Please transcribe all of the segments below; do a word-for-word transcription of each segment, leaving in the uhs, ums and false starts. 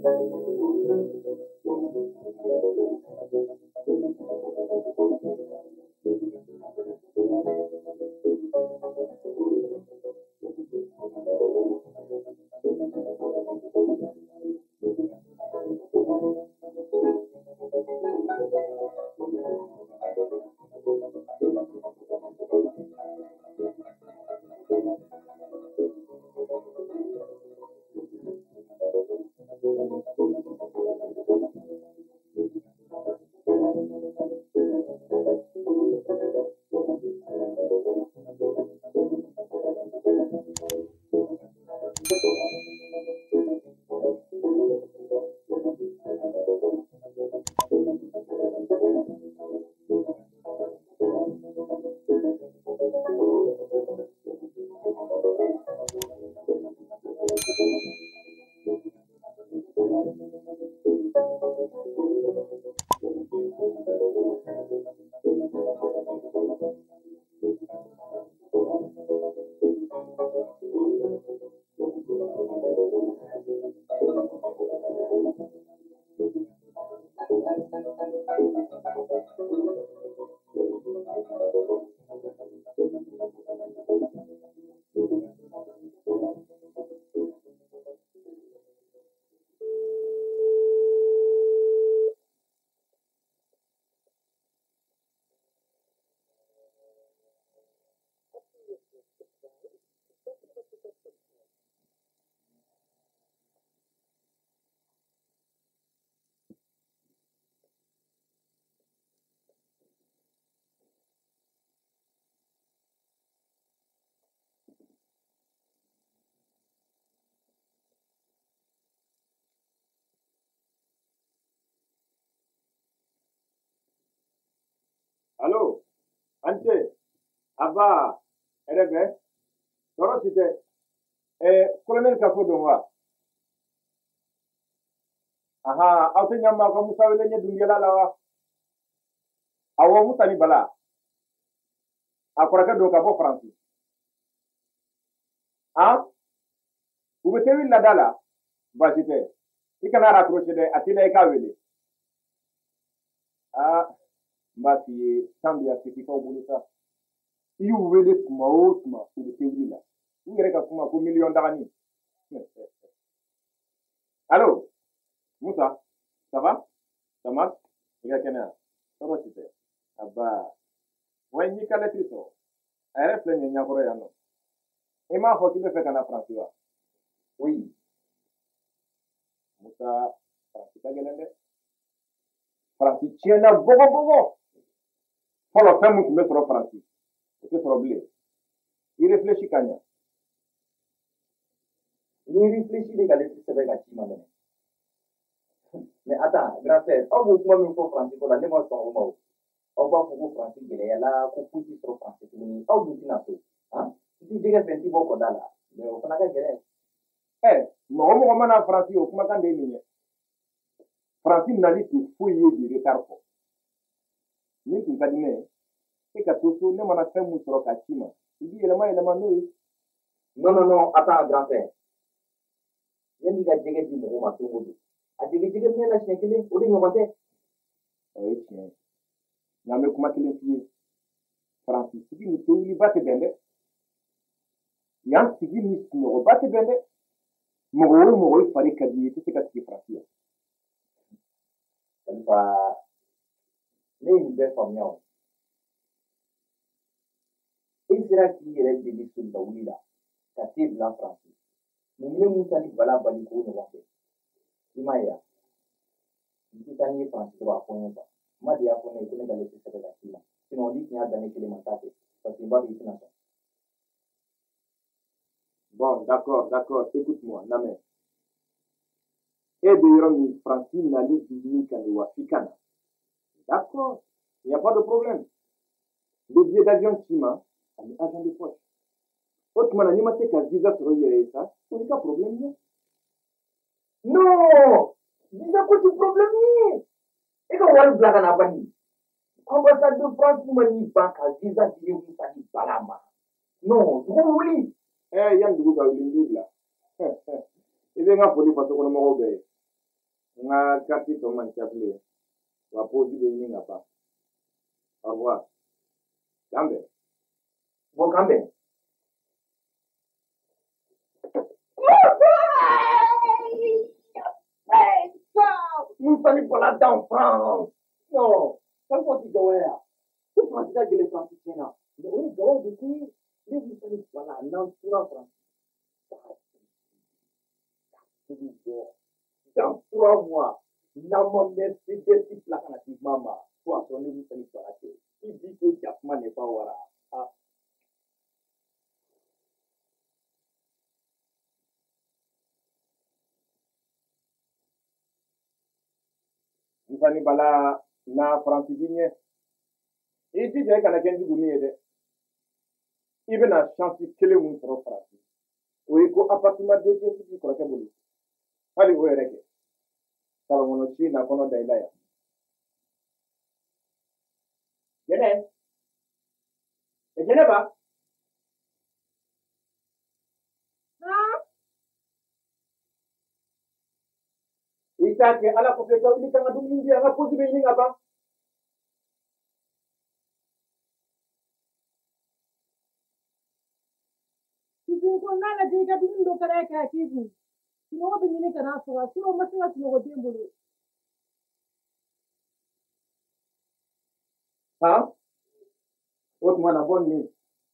Allô, Ante, Abba, Erebe, Torosite, eh, colonel Kaso Donwa. Aha, auto nyama ko Musa wele nye dungela lawa. Awo Musa ni bala. Akoraka do ka bo France. Ah? Ubete wi la dala. Basite. Ikana raccrocher de atile ka wele. Ah, mbati tambia sikika ubulusa. Iyu wele kuma o kuma ubete wi la. Ugere ka kuma ko million dagani. Allô? Moussa, ça va? Ça marche? Il y a quelqu'un. Ça va, super. Ah bah. Ouais, ni qu'à l'être ça. Elle est pleine de nyakoro ya no. Et ma faut qu'il me fait qu'en France, oui. Moussa, France, pas galende. France, tiens là, bogo bogo. Faut le faire mousse mettre en France. C'est problème. Il réfléchit quand même. Il réfléchit les gars, c'est vrai qu'à Chimane. Mais attends, grand frère, on vous voit même pas français pour la démonstration au mot. On va vous français, il y a là, pour pousser sur français, on vous dit nato. Hein? Si j'ai fait un petit peu là, mais on n'a pas gagné. Eh, non, on va en français, on va quand même. Français n'a dit que fouiller du retard. Ni tu as dit, c'est que tout le monde a fait un mouton à Chima. Il dit, il a mal, non, non, non, attends, grand frère. Il y a des gens qui m'ont dit, a jigi jigi ne na shekile odi mo bate oui tiens na me kuma kile fiye francis sigi ni to li bate bende yan sigi ni no bate bende mo go mo go fari kadi ti ka ti francis ba ne ni be famio isira ki yere jigi sun da wulila ka ti bla francis mo ne musa ni bala bali ko ne wate Imaya, kita ni France tu apa ni? Madi apa ni? Kau ni kalau kita kata China, China ni ni ada ni kili mata ke, tapi baru itu nasa. Bon, d'accord, d'accord, écoute-moi, Namé. Et d'ailleurs, ni France n'a ni ni qu'un africain. D'accord, il n'y a pas de problème. Le billet d'avion Chima, un agent de poche. Autrement, ni maté qu'un visa sur y ça, on n'a pas de problème. Non, visa quoi tu problème ni? Et quand on blague na bani, ambassade de France mani banque visa di vous ça di balama. Non, tu oui. Eh, yan du ga wili là. Et bien nga foli parce qu'on mo be. Nga carte to man chapele. Wa podi be ni ngapa. Au revoir. Gambe. Bon, Gambe. Nous sommes pour la dent en France. Non, quand on dit Gawaya, tout France a dit les Français. Mais oui, Gawaya, depuis, les vous sommes pour la non, tout en France. Dans trois mois, Nama merci de ce plan maman. Toi, on est vous sommes pour la tête. Il dit que Japon n'est pas voilà. Ah. Mfani bala na francisinye iti je kana kendi gumi yede ibe na chance kele mun tro franci o iko appartement de pièces qui ko ke bulu hali o yereke sala mono chi na kono da ilaya yene e jene ba ita ke ala ko fe ka ni kana dum ni nga pozi be ni nga ba ko nana je ka dum do kare ka kibu no be ni kana so so ma singa no go dembulu ha ot mana bon ni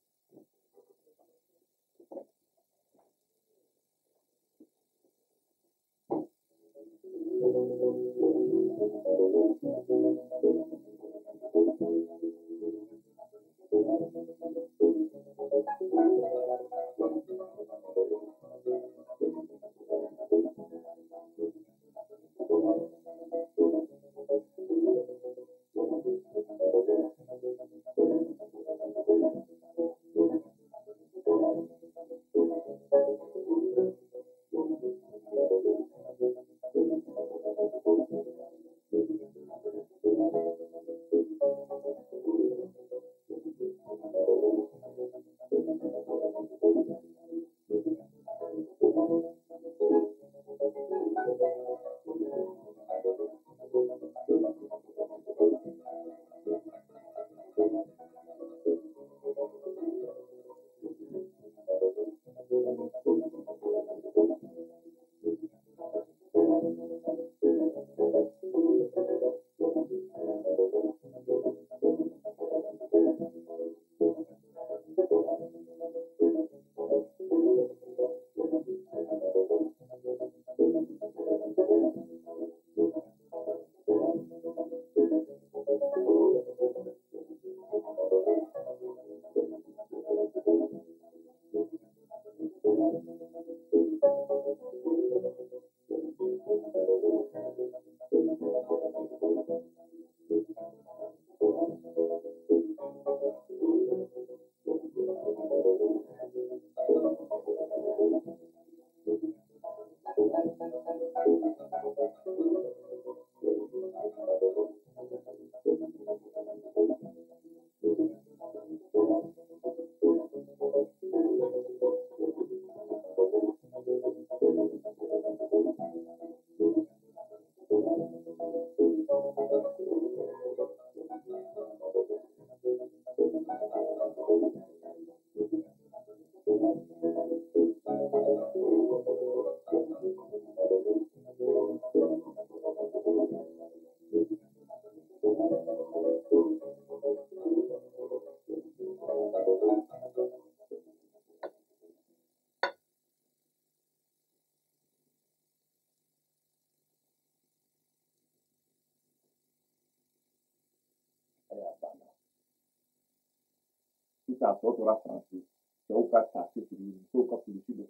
Ita so to ra franci se o ka ta se ti so ka polisi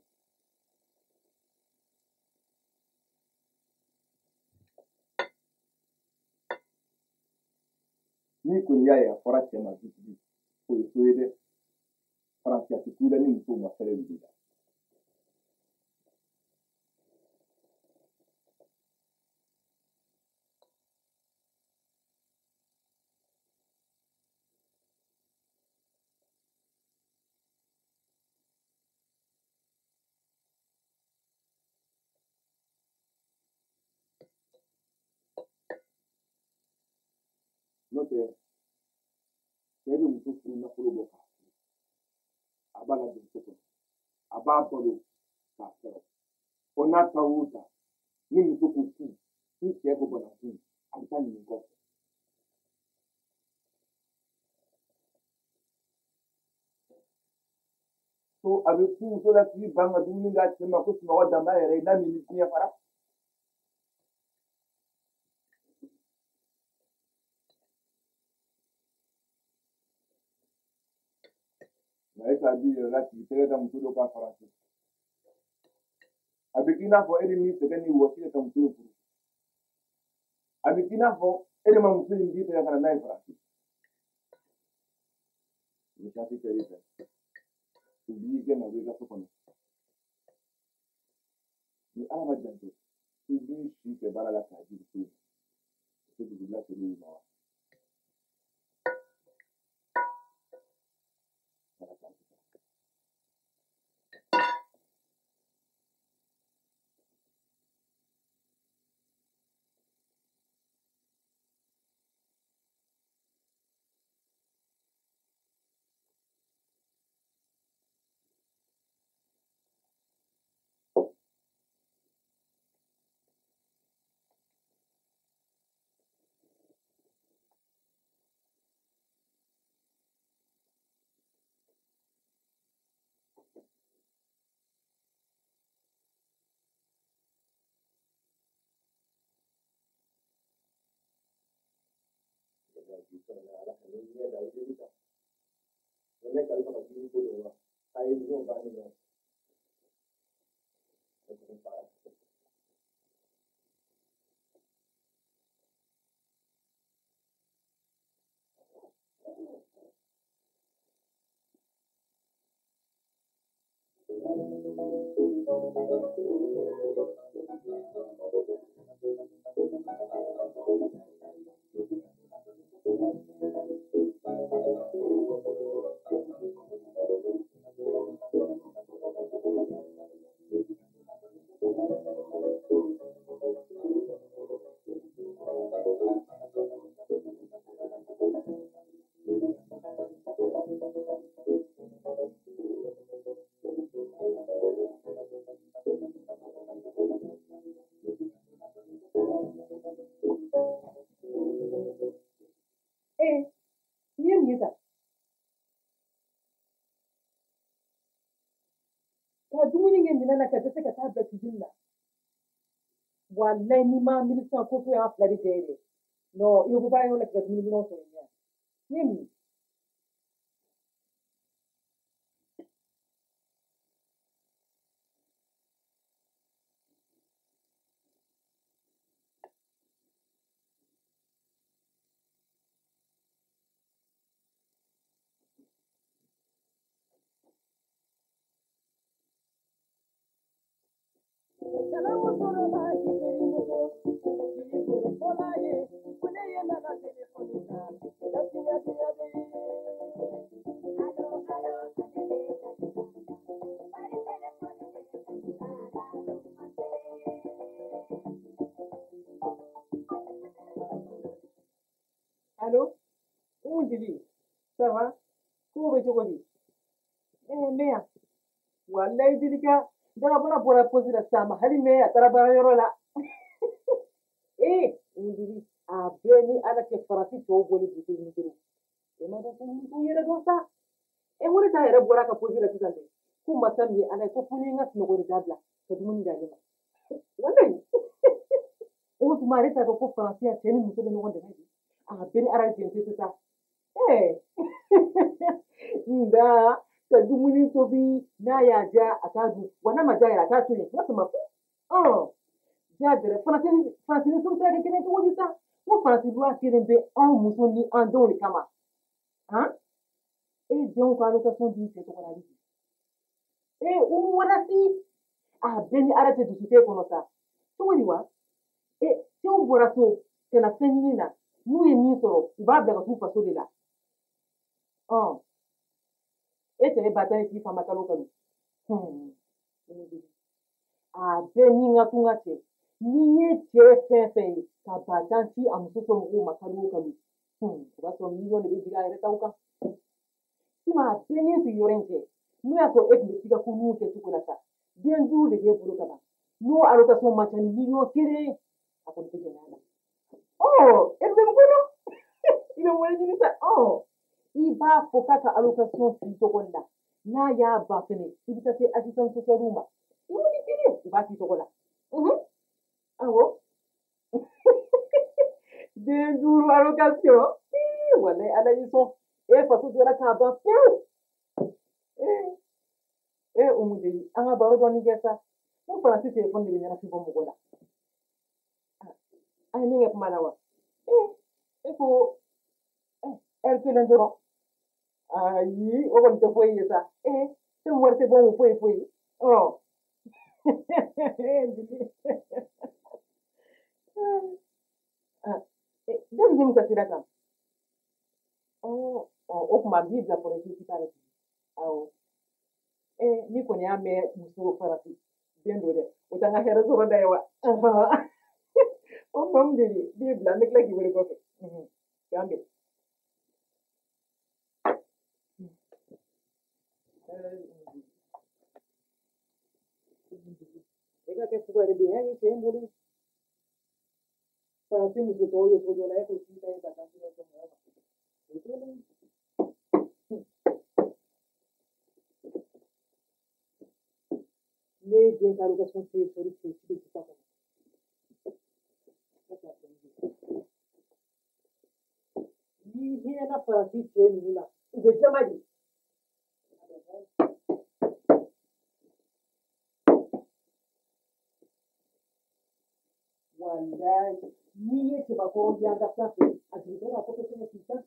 ni ko ya ya fora ce ma zuci ko so yede franci ati kuida ni muso ma fere bida muso furu nafolo bɔ k'a furu a b'a ladon so kɔnɔ a b'a balo k'a sɔrɔ fo n'a ta o ta ni muso ko fu ni cɛ ko bana fu a bɛ taa nin kɔfɛ so a bɛ fu muso la sigi ban ka dumuni d'a cɛ ma ko sunɔgɔ dan b'a yɛrɛ ye n'a min diɲɛ fara nka e t'a di yɛrɛ la sigi tɛgɛ da muso dɔ ka farati a bɛ k'i n'a fɔ e de min sɛgɛn ni wɔsi de ka muso in furu a bɛ k'i n'a fɔ e de ma muso in di tɛgɛ ka na n'a ye farati ni sati kɛr'i fɛ u b'i gɛn ka bɔ i ka so kɔnɔ ni ala ma jan kɛ i b'i si kɛ baara la k'a di muso in ma muso dugu laseli i ma wa wallahi ni ma ministan ko ko ya flari de no yo ba yo la ka ni no so ni ni Allô? Où dit ça va? Où est-ce que tu Eh mea. Wallahi dilika dara bana bora posi da sama hali mea tara bara yoro la. Eh, indiri a beni ala ke farati to goli bitu ni diru. E ma da kun ku yere do sa. E wuri ta yere bora ka posi da tsande. Ku masam ye ala ko funi ngat no gori dabla. Ka dumun da ne ma. Wallahi. O tu mari ta ko farati ya teni mutu no wanda ne. A beni ara jente ta. Eh. Nda ka dumuni tobi na ya ja akadu wana majaya akatu ne wasu mafu oh ja dere fanatin fanatin sun ta kene to wodi sa mo fanatin ruwa kirin be an muso ni an dole kama ha e jon ka lo ka son bi te to kala ni e u wala si a beni arate du te kono sa to wodi wa e se o bora so kana fenini na mu ye ni so ba bla ka tu faso de la oh ete ne batani ki fama kalo kalo hmm a beni nga kunga te ni ye che fe fe ka batanti am so so ngo makalo kalo hmm ba so million de biga ere tauka sima bɛɛ si yɔrɔ in cɛ n'o y'a sɔrɔ e tun bɛ sika ko n'u kɛ cogo la sa den duuru de b'e bolo ka ban n'o allocation man ca ni miliyɔn kelen a kɔni tɛ gɛlɛya la ɔ e bɛ n kɔnɔ i bɛ wari ɲini sa ɔ i b'a fɔ k'a ka allocation fili tɔgɔ la n'a y'a ban fɛnɛ i bɛ taa se assistance sociale ma i b'o di kelen u b'a k'i tɔgɔ la awɔ den duuru allocation walayi ala y'i sɔn e faso jɔra k'a ban pewu e Umu Deli an ka baro dɔɔni kɛ sa ko Faransi telefɔni de bɛ ɲɛnafin bɔ mɔgɔ la an ye min kɛ kuma la wa e ko ɛri kelen dɔrɔn ayi o kɔni tɛ foyi ye sa fɛn wari tɛ bɔ mun foyi foyi ɔ jɔnni bɛ min ka sira kan o tuma a b'i bila kɔrɔsi si t'ale awɔ ni kɔni y'a mɛn muso farati den do dɛ o t'an ka hɛrɛ sɔrɔ da ye wa o Mamu Deli b'i bila n bɛ tila k'i wele kɔfɛ k'an bɛn e ka kɛ sugu yɛrɛ bɛ yen cɛ in bolo Faransi muso tɔw ye cogo dɔ la e ko si ta ye ka taa sira fɛ mɔgɔ ma o t'o la ne ye den ka allocation f'i ye sɔrɔ k'i sigi sisan kɔnɔ ni hinɛna Faransi cɛ ninnu na u bɛ jama de walayi n'i ye cɛbakɔrɔ di an ka fɛn fɛ a jigin bɛ ka fɔ ko fɛnɛ k'i ta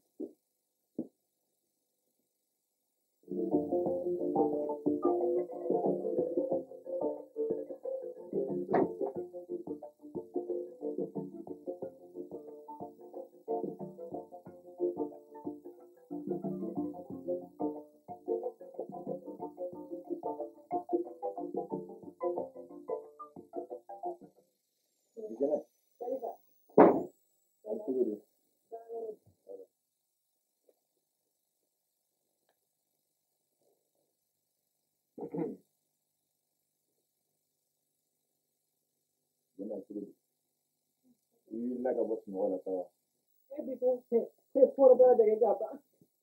I wulila ka bɔ sunɔgɔ la sa wa e bi to fɔrɔbara dɛgɛ ka ban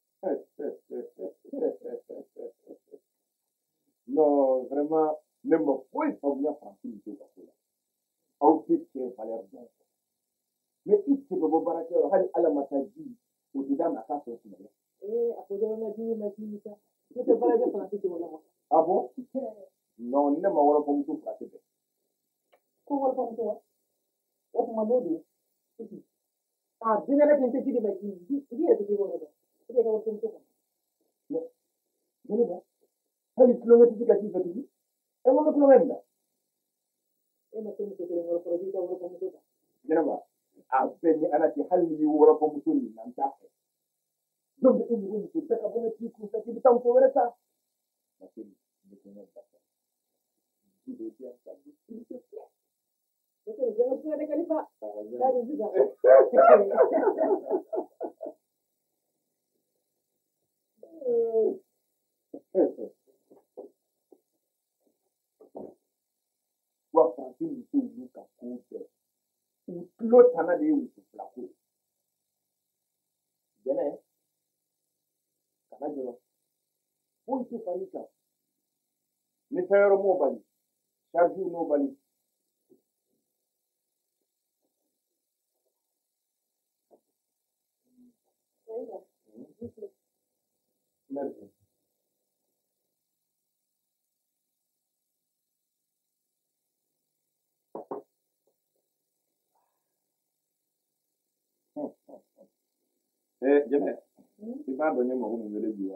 non vraiment ne ma foyi faamuya Faransi musow ka ko la aw tɛ cɛ valeur dɔn mais i cɛ bɛ bɔ baarakɛyɔrɔ hali ala ma taa ji o tɛ d'a ma a k'a sɔrɔ sunɔgɔ ee a ko dɔrɔn na ji ma ji ta ne tɛ baara kɛ Faransi cogo la wa ah bon non ne ma wɔlɔfɔmuso Faransi bɛɛ ko wɔlɔfɔmuso wa o tuma n'o don a binɛrɛ tɛ n tɛ ji de ma ji i yɛrɛ tɛ ji wɔlɔ dɔn o de ka wɔlɔfɔmuso kɔnɔ Jɛnɛba hali kilomɛtiri tɛ ka ji fɛ tugun e ko n bɛ kilomɛtiri la e ma se muso kelen wɔlɔfɔ i ka wɔlɔfɔmuso ta Jɛnɛba a bɛɛ ni ala cɛ hali n'i ye wɔlɔfɔmuso nin na n t'a fɛ donc e mɔgɔ muso bɛɛ ka bɔ ne t'i kun fɛ k'i bɛ taa muso wɛrɛ ta ma se nin bɛ kɛ ne da fɛ ji de diya ka di s'il te plaît ne tɛ jɛngɛ suya de kalifa k'a bɛ sisan wa Faransi musow y'u ka ko bɛɛ u tulo tana de ye muso fila ko ye jɛnɛ kana jɔrɔ foyi tɛ far'i kan ni fɛn wɛrɛ m'o bali charge n'o bali merci eh jɛnɛ i b'a dɔn n ye mɔgɔ min wele bi wa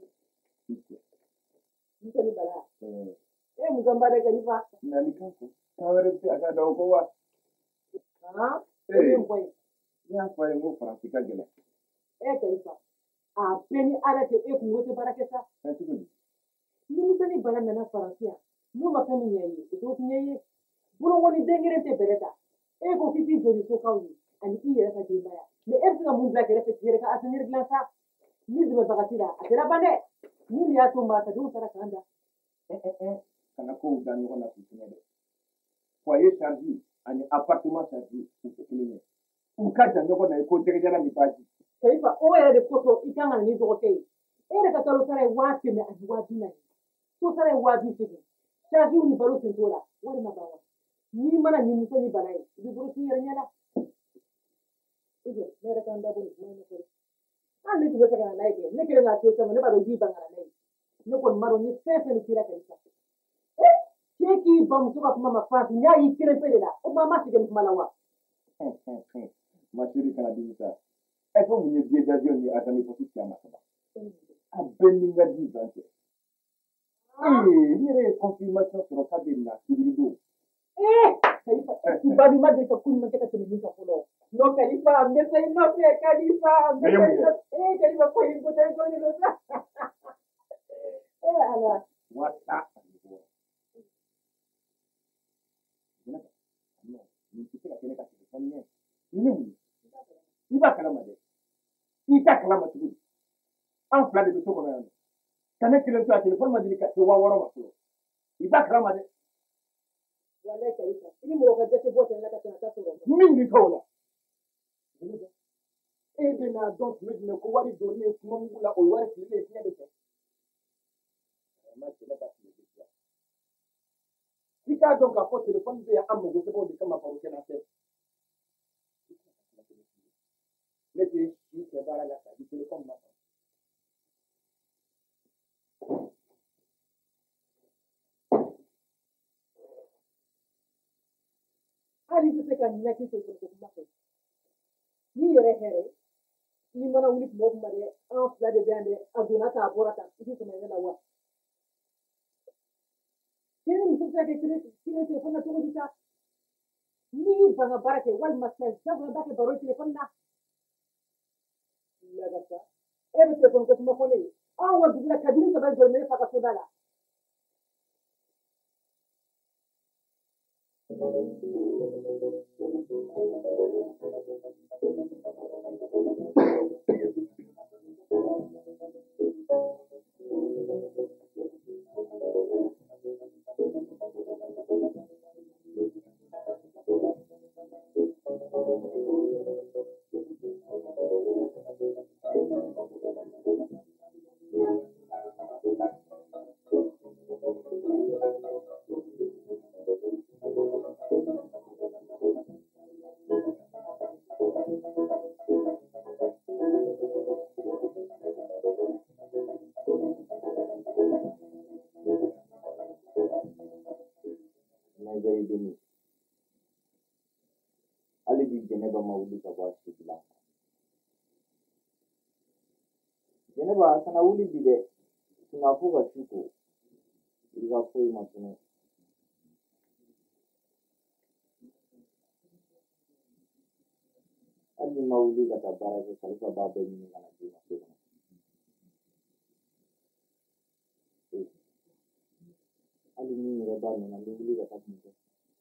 Muso ni Bala e mun kan ba de kalifa nani kan ko kan wɛrɛ bɛ se a ka da o ko wa ah e min fɔ ye n y'a fɔ a ye n ko Faransi ka gɛlɛn e kalifa a bɛɛ ni ala tɛ e kun ko tɛ baara kɛ sa fɛn cogo di ni Musa ni Bala nana Faransi yan n'o ma fɛn min ɲɛ ye o t'o ɲɛ ye bolokɔni den kelen tɛ bɛrɛ ta e ko k'i k'i joli sokaw ye ani i yɛrɛ ka denbaya mais e bɛ se ka mun bila kɛrɛfɛ k'i yɛrɛ ka avenir dilan sa ni zube bagatira atera bane ni ya tumba ka dun sara kanda eh eh eh kana ko dan ko na fitina de foyer chargé ani appartement chargé c'est clean u ka dan ko na ko tege jara mi baji kai fa o ya de koto ikanga ni zo kai e da ka taro sare wati me a wati na to sare wati ce chargé ni baro tin tola wani ma bawa ni mana ni musani balai bi buru ti yarnya ije ne da kan da bu ne ne ko an ni tuba kana na ke ne kire na to sama ne ba do ji bangara ne ne ko maro ni fefe ni kira kai sa eh ke ki bam suka kuma mafasi ya yi kire fele da o ma ma sige kuma lawa ma shiri kana dimita e fo munye bie d'avion ni atami ko fikia masaba a beninga di bante eh ni re confirmation sur kabina sibilido eh kalifa ibadi maje ka kun maketa tumi ka fulo no kalifa mbesa ino pe kalifa mbesa eh kalifa ko yin gote ko ni losa eh ala wata no ni kika kene ka telefoni ne ni iba kalama de ita kalama tugu an fula de to ko na kana kile to telefon ma dili ka to wa waro ma to iba kalama de wala kalifa ini mo ka jesse bote na ka tana ta to min ni ko la e de na donc me me ko wari do ne kuma ngula o wari kile ne de ko ma kile ba kile de sika donc a fo telefon be am go se ko de kama ko kana te Mete y se va a la casa y se le ponga. Ali se ka nyaki se ko kuma ko ni yere here ni mana wuli mo kuma de an fla de bande aduna ta borata isi kuma yana wa kene mutum ta ke kire kire telefon na to dita ni banga barake wal masal jago ba ke baro telefon na la gata e be telefon ko kuma ko ne an wa dugula kadin ta ba jone fa ka to dala Jeneba kana wuli bide tuna fuga shuko iga koi matune ali mauli kata barake kalifa baba ni kana jina sura ali ni reba na wuli kata mko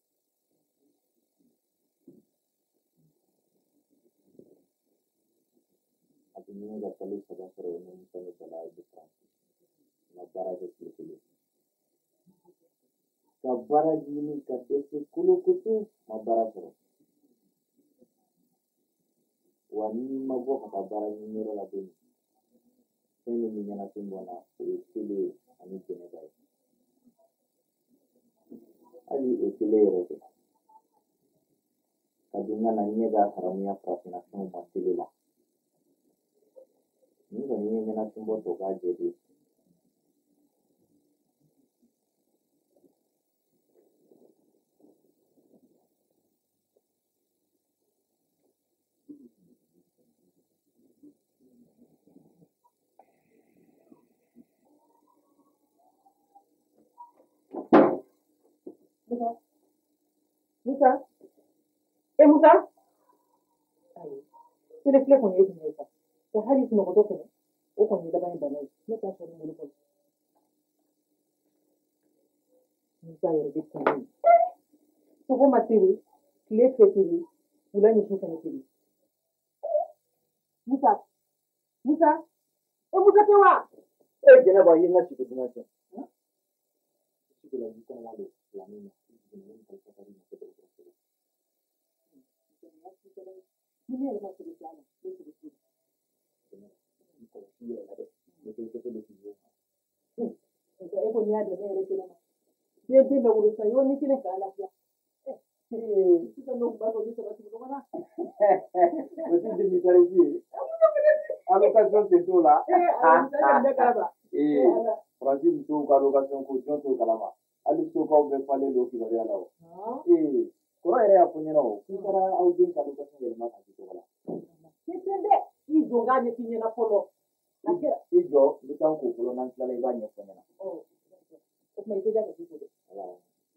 ini nggak perlu sabar terus misalnya pada ibu nabara ke kulit nabara gini kadesi kulu kutu nabara terus wani mago kata bara ni nero la deni ini minyana timbona kuli ani kene bai ali utile rete kadunga na nyega haramia prasina sumu matilila ni ko ni nyana timbo to ga jedi Musa Musa eh Musa ayo tele fle ko ni ni ka to hali sino ko to kene o ko ni da ban banai ne ta so ni ko Musa yere bi ko ni to ko matiri le fetiri ula ni shuka ni tiri Musa Musa e buka tewa e jene ba yin na ci ko duma ci ci ko la di ko na do la ni ni ni ko ko ni ko ko ni ne ma ci plana ni ci ci ko ci ya la de ni ko ko do ci yo e ko ni ade ne re kina de de da wuri sayo ni kine ka lafiya eh ci ka no ba ko ni ta ba ci ko na ko ci de mi tare ci allocation c'est tout là eh Francis to ka allocation ko jonto kalama ali to ka be fale do ki bari ala o eh ko ere ya kunya no ki kara au din ka allocation yel ma ka ci to wala kitende izo nganye kinye na polo nakira ijo bitan ko polo nan kala ba nya kunya na oh o mai teja ka kiko ala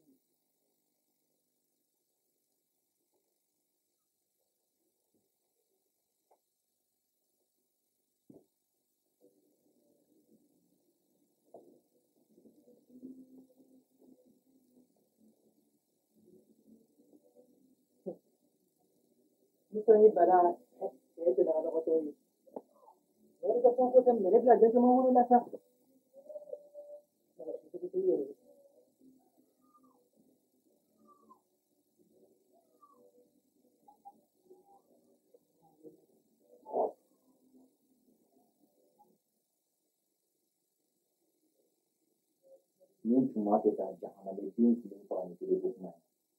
Bisogna imparare, eh, che da lavoratori. E da poco tempo, le plage sono uno la sa. ni tuma ke ta jahana be din ki fa ni ke ko kuma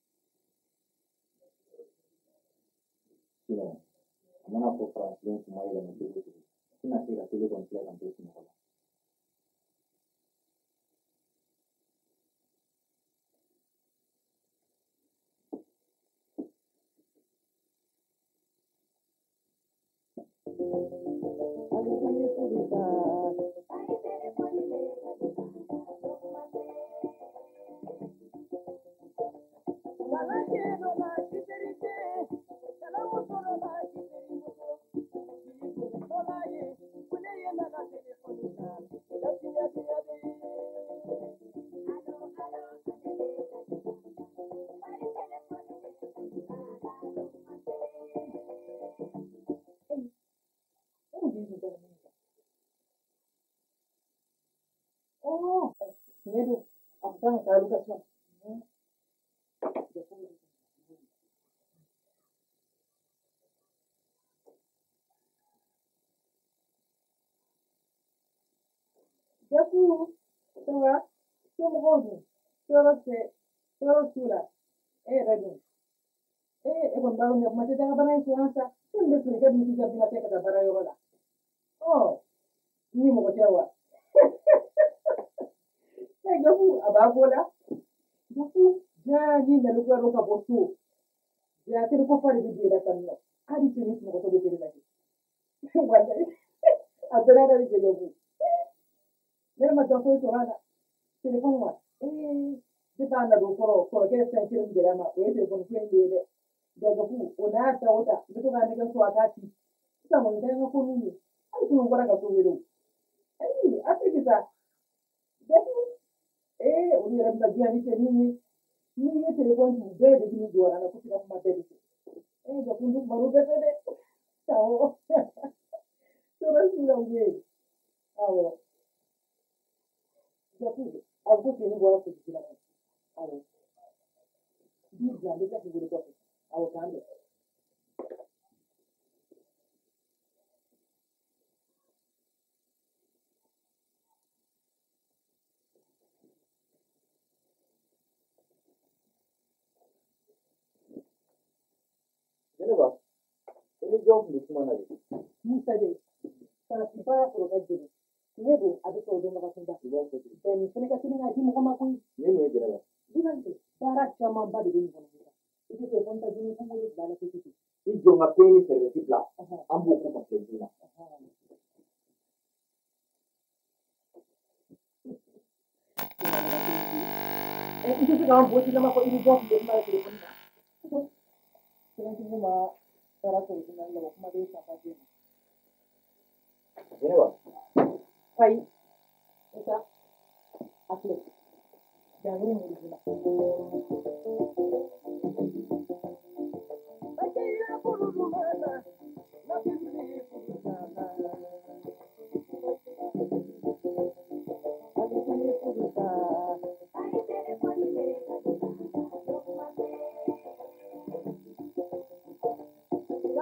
sino amana ko Francis kuma ile ni ko ko sina sira tele kon play kan to sino ko Oh, miedo, abang kalau kasih. Jaku, sawa, sama godu, sawa se, sawa sura, eh ragi, eh eh bon baru nyok mati jangan banai suasa, kan betul kan mesti jadi mati kata barai orang lah. Oh, ini mau kecewa. Eh gafu, abagola, gafu, jadi lalu gua roka bosu, ya kira kau fari di dia datang lo, adi sini semua kau betul lagi. Wallahi, ada ada di gafu. Nera macam kau itu orang, telefon wa, eh, kita anda dulu koro koro kita sensitif jadi ama, eh telefon kau yang dia gafu, ona ada oda, betul kan dengan suakati, kita mau jangan kau nuni, aku cuma orang kau wiru, eh, apa kita, gafu, eh, udah orang lagi ani ini, ini telefon tu beda di sini dua orang, aku tidak mati di sini, eh gafu tu baru beda deh, tahu, terus sudah udah, tahu. Gafu, aku sini buat aku di sana. Awo. Di jangan dekat di bulu kopi. Awo kami. jene ba ini job lu kuma na de Musa deh. Kalau kita perlu kaji. Ini bu, ada tahu dia makan sudah. ba ko Dan ini kena kasih ngaji muka makui. ni mo jene ba Bukan tu. Barat cuma badi di muka kita. Itu telefon tadi ni pun boleh dalam itu. ijo nga peni service pla Aha. ambo ko ko tena Eh, itu sih kawan buat nama kau ini job dia malah telefon nak. Jangan cuma cara tu dengan lewat mana dia sampai dia. jene ba Baik. Kita asli. Jangan ini dulu.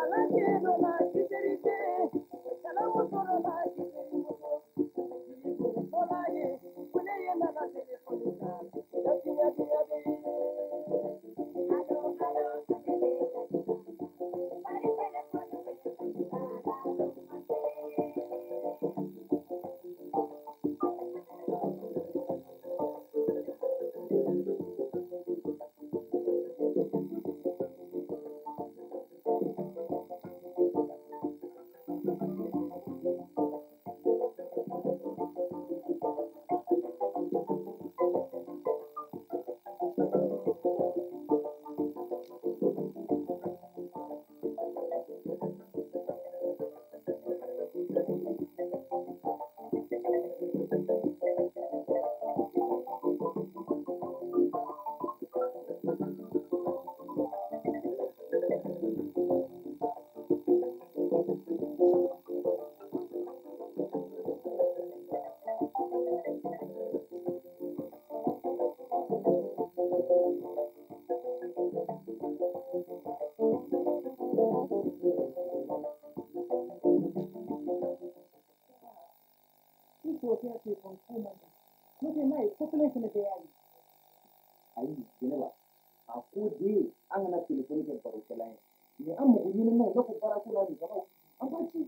Ayi, Jeneba, a ko de an kana telefoni kɛ barokɛla ye mais an mɔgɔ ɲininaw ne ko baarako la nin kama an b'a ci.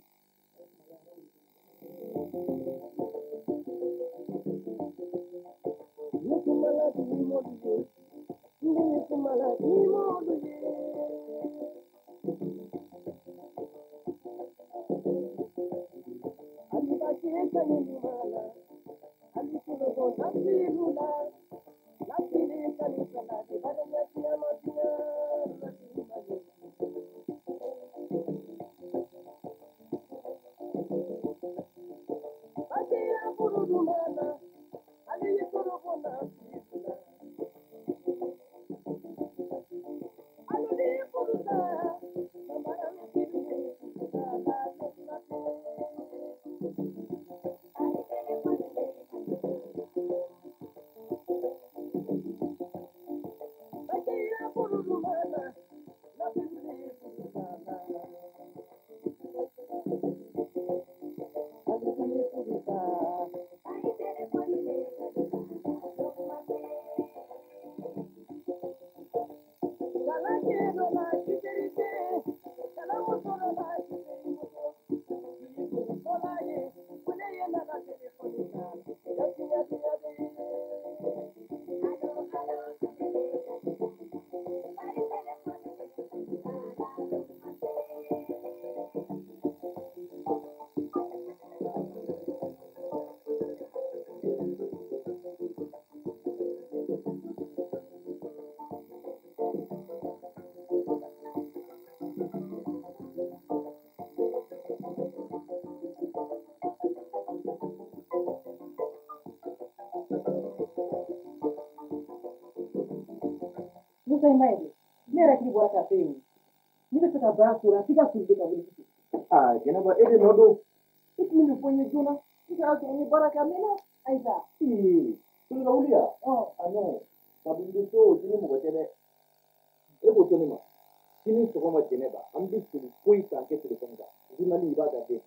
Ne kumala di mɔdu ye, ne kumala di mɔdu ye. Ali ba kɛ ka ɲi ɲuman ali kolo ko nasi lula. La fille calisana de Badania Matia Batia Purudumana Ali Purubona Ali Puruta Samara Mikidu Musa Maide, ne yɛrɛ k'i bɔra ka fɛ yen ne bɛ fɛ ka baara kura f'i ka kuru de ka wuli. Ah, Jɛnɛba e de nɔ don. I tun bɛ nin fɔ n ye joona i kana sɔrɔ n ye baara kɛ a mɛnna Ayisa. Ee, tulu ka wuli yan. Ɔ, a non, kabini bɛ so sini mɔgɔ tɛ dɛ. E ko to ne ma sini sɔgɔma Jɛnɛba an bɛ soli foyi k'an kɛ telefɔni kan journal i b'a da den.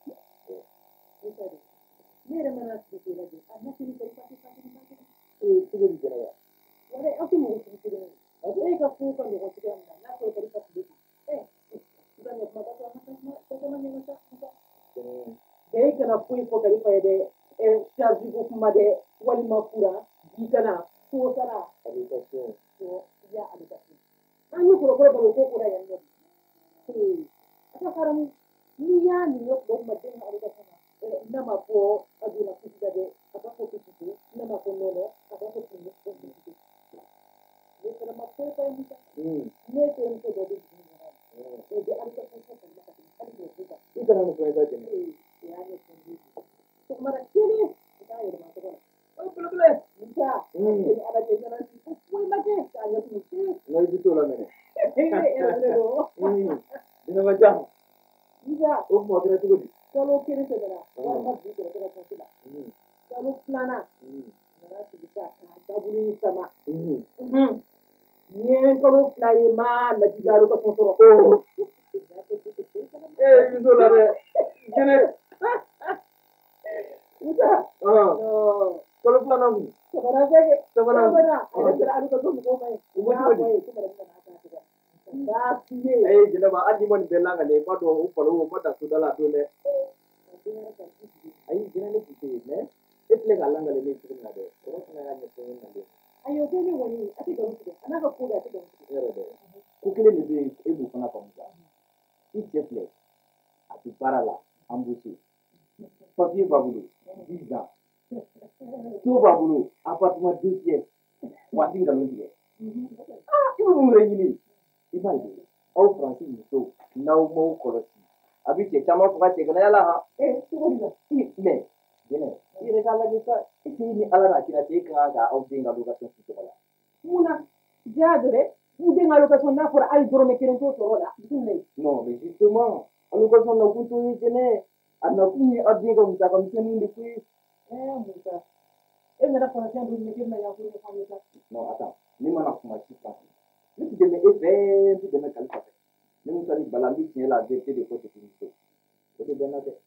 Ne yɛrɛ mana sigi k'o lajɛ a na sini kɔni pati pati pati. Ee, cogo di Jɛnɛba? Wala aw tɛ mɔgɔ sugu kelen ye. E ka furu ka nɔgɔn cogoya min na n'a sɔrɔ kɔni ka tile ɛ i ka ɲɛ kuma ba sɔrɔ a ka ɲɛna sa bɛɛ i kana foyi fɔ Kalifa ye dɛ ɛ charge ko kuma dɛ walima kura ji kana so sara habitation so ya habitation an ye kɔrɔkɔrɔ baro ko kura yan nɔ ee a ka faramu n'i y'a nin ye kuma kuma den ka habitation na n'a ma fɔ a donna kusi la dɛ a ka fɔ kusi n'a ma fɔ nɔnɔ a ka fɔ kusi kusi ne fana ma foyi fɔ Musa ne tɛ muso dɔ bɛ jigin ɲɔgɔn o bɛ habitation fɔ Kalifa ka tɛmɛ hali n'o fɔ kan i kana nin fɔ i ka jɛnɛ ee o y'a ɲɛ fɛn ye sɔgɔmada kelen i k'a yɛlɛma tɔgɔ la o belebele Musa ee ala jɛ ɲɛna si ko foyi ma kɛ k'a ɲɛ kun se nka i bɛ t'o la mɛnɛ Jɛnɛba Jam Musa o kuma kɛra cogo di kalo kelen tɛmɛna wari ma bi sɔrɔ tɔgɔ fɔsi la kalo filanan nana sigi ka dabulu sama n ye kalo fila ye ma lajibaro ka sɔrɔ so la dɛ jɛnɛ uta kalo filanan kun sabanan bɛ kɛ sabanan sabanan ale bɛra ale ka so mɔgɔw ma ye u ko cogo di a ye jɛnɛba hali ni ma nin bɛɛ lakale ba dɔn o falo o ma da soda la don dɛ ayi jɛnɛ ne kun tɛ yen mɛ e filɛ ka lakale ne cogo min na dɛ o fana y'a ɲɛfɔ ne na dɛ ayi o tɛ ne kɔni a tɛ nkalon tigɛ a n'a ka ko bɛɛ a tɛ nkalon tigɛ yɔrɔ dɛ ko kelen de bɛ yen e b'o fana faamu sa i cɛ filɛ a bɛ baara la an b'o se papiye b'a bolo dix ans so b'a bolo appartement deux pièces waati nkalon tigɛ aa i bɛ mun wɛrɛ ɲini i b'a ye aw faransi musow n'aw m'aw kɔlɔsi a bɛ cɛ caman faga cɛ kana yala han ee cogo di la mɛ jɛnɛ i yɛrɛ k'a lajɛ sa e tɛ ni ala n'a kira cɛ e kan ka aw den ka location si tɔgɔ la mun na diya dɔ dɛ n den ka location n'a fɔra hali dɔrɔmɛ kelen t'o sɔrɔ la bisimila non mais justement allocation nakun t'o ye jɛnɛ a nakun ye aw den ka musaka misɛnninw de ko ye ɛɛ musa e nana farafin dun ne kelen na yan ko ne fa musa non attends ne mana kuma si kan ne ti dɛmɛ e fɛ n ti dɛmɛ kalifa fɛ ne musa ni bala n bi tiɲɛ la vérité de fɔ cɛ muso o tɛ bɛn na dɛ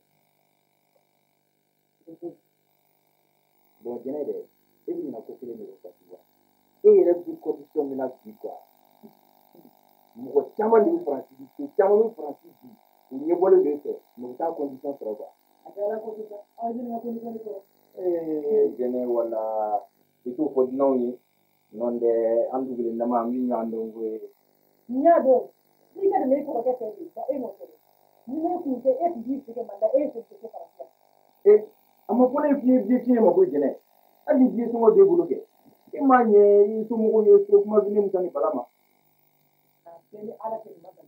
bon jɛnɛ dɛ e bɛ ɲina ko kelen de fɔ sisan e yɛrɛ bi condition min na bi quoi mɔgɔ caman de bɛ faransi bi so caman bɛ faransi bi u ɲɛbɔlen de fɛ mɛ u t'a condition sɔrɔ quoi a kɛra ko sisan aw ye ne ka condition sɔrɔ ee jɛnɛ wala i t'o fɔ dunanw ye non tɛ an dugulen dama an bɛ ɲɔgɔn dɔn koyi n y'a dɔn n'i ka dɛmɛ i kɔrɔkɛ fɛ de nka e n'o kɛ ni ne kun tɛ e tun b'i sɛgɛn manda e ye tun tɛ se faransi la ee a ma fɔ ne f'i ye biye tiɲɛ ma ko jɛnɛ hali biye sɔngɔ b'e bolo kɛ e m'a ɲɛ i somɔgɔw ye so kuma bɛ ne musa ni bala ma a bɛɛ ni ala cɛ nin ma ban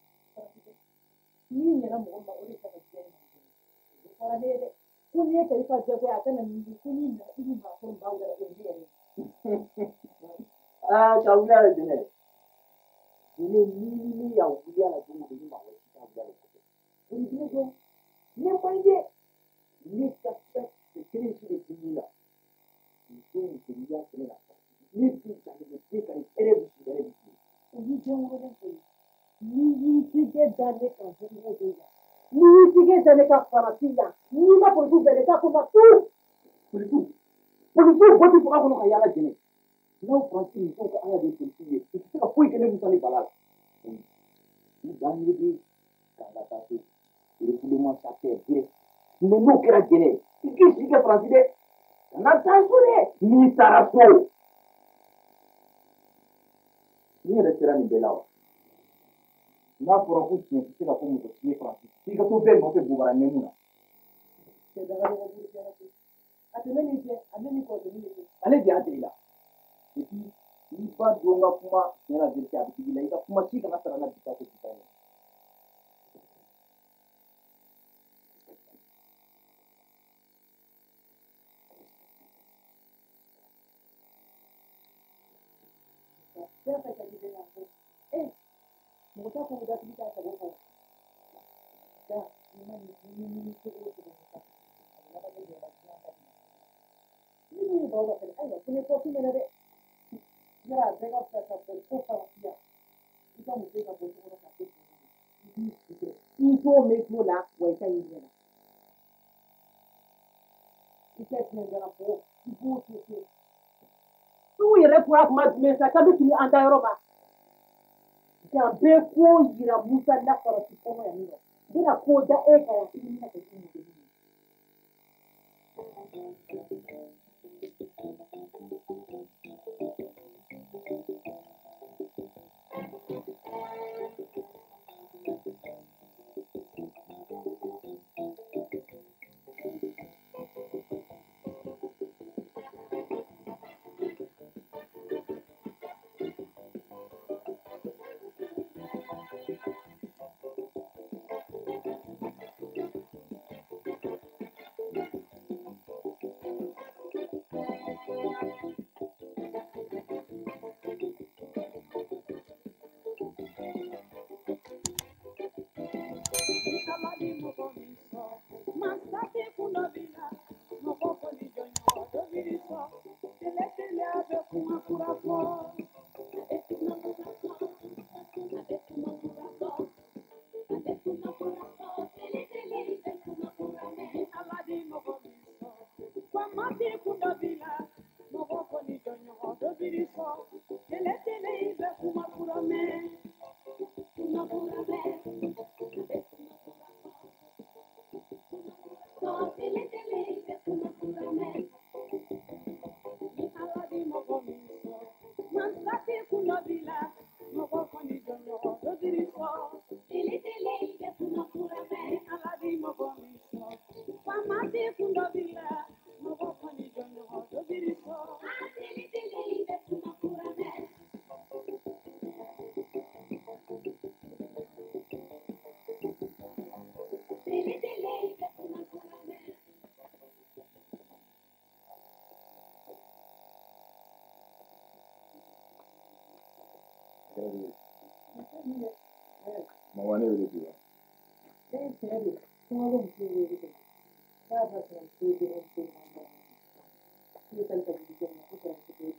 n'i ɲɛna mɔgɔ ma o de ka diɲɛ ma o fɔra ne ye dɛ ko n'i ye kalifa jagoya a kana nin ko n'i nana i b'i maa fɔ n baw la o ye ne yɛrɛ aa ka wuli a la jɛnɛ jɛnɛ ni ni y'a wuli a la don o don ni maa wɛrɛ si t'a wuli a la kɔfɛ o ye jɛnɛ dɔn ne man ye ne ka fɛn o kelen si de ti min na muso muso n'i y'a kɛnɛ la ni bi jaabi bɛ den ka ɲi hɛrɛ bɛ si hɛrɛ bɛ si o y'i den wololen ko ye n'i y'i tigɛ da ne kan don o don n'i y'i tigɛ da ne ka farafin la n'i ma polisiw bɛɛ de k'a fɔ ma tu polisiw polisiw bɔ ti faga kɔnɔ ka yaala jɛnɛ n'aw faransi musow ka ala de ye polisiw ye u tɛ se ka foyi kɛ ne musa ni bala la u dan ye de k'a la taa so refoulement ça fait vrai mais n'o kɛra jɛnɛ i k'i sigi kɛ faransi dɛ kana taa so dɛ n'i taara so ni yɛrɛ sera nin bɛɛ la wa n'a fɔra ko tiɲɛ tɛ se ka fɔ mɔgɔ si ye faransi f'i ka to bɛɛ nɔfɛ bobara nɛmu na a tɛmɛ nin cɛ a bɛ nin kɔrɔkɛ nin de kɛ ale de y'a deli la et puis n'i ba dɔn n ka kuma tiɲɛ la vérité a bɛ digi la i ka kuma si kana sara n na bi ta ko bi ta ye fɛn fɛn ka di bɛ yan ko ee mɔgɔ t'a fɔ ko datigi t'a sago fɔ nka ni ma nin ni ni cogo o cogo nka a bɛ laban ne yɛrɛ diɲɛ ka di ni min ye baw ka fɛnɛ ayiwa ko ne kɔfi mɛnɛ dɛ yɔrɔ a bɛɛ ka fisa ka fɔ ko faransiya i ka muso ka bɔ so kɔnɔ ka se i b'i sigi i t'o mɛn t'o la wa i ka ɲi ɲɛ na i tɛ tiɲɛ dara fɔ i b'o to so n'u yɛrɛ fɔra kuma jumɛn sa k'a bɛ fili an da yɔrɔ ma nka bɛɛ ko yira musa la farasi kɔnɔ yan nɔ n bɛna ko da e kan yan i bɛ kɛ i muso ye Mawane wele biwa. Eh, seri. Semua lo mesti wele biwa. Saya pasal tu dia mesti mana. Dia tak ada bikin aku tak ada bikin.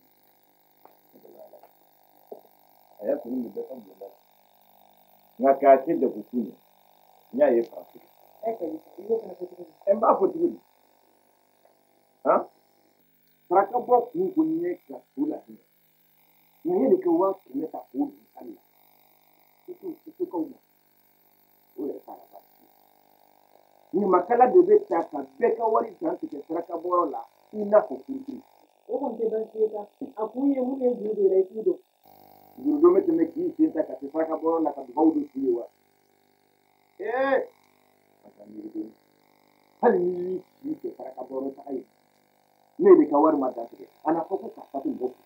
Aya kuni mi bekan bunda. Ngaka ce da hukumi. Nya ye fasu. Eh, kali. Iyo kena bikin. En ba fotu ni. Ha? Saraka bo ku kunye ka kula ni. Ni ne ka wa ki ta ku Allah. Itu itu kau. Oye sara ba. Ni makala de be ta ka be ka wari tan ke saraka boro la. Ina ko kuri. O kon te ban sieta. Aku ye mu ye jude rai kudo. Judo me te me ki sieta ka saraka boro la ka baudu siwa. Eh. Akan hali shi ke saraka boro ta ai ne da kawar mata take ana foko ka fatin boko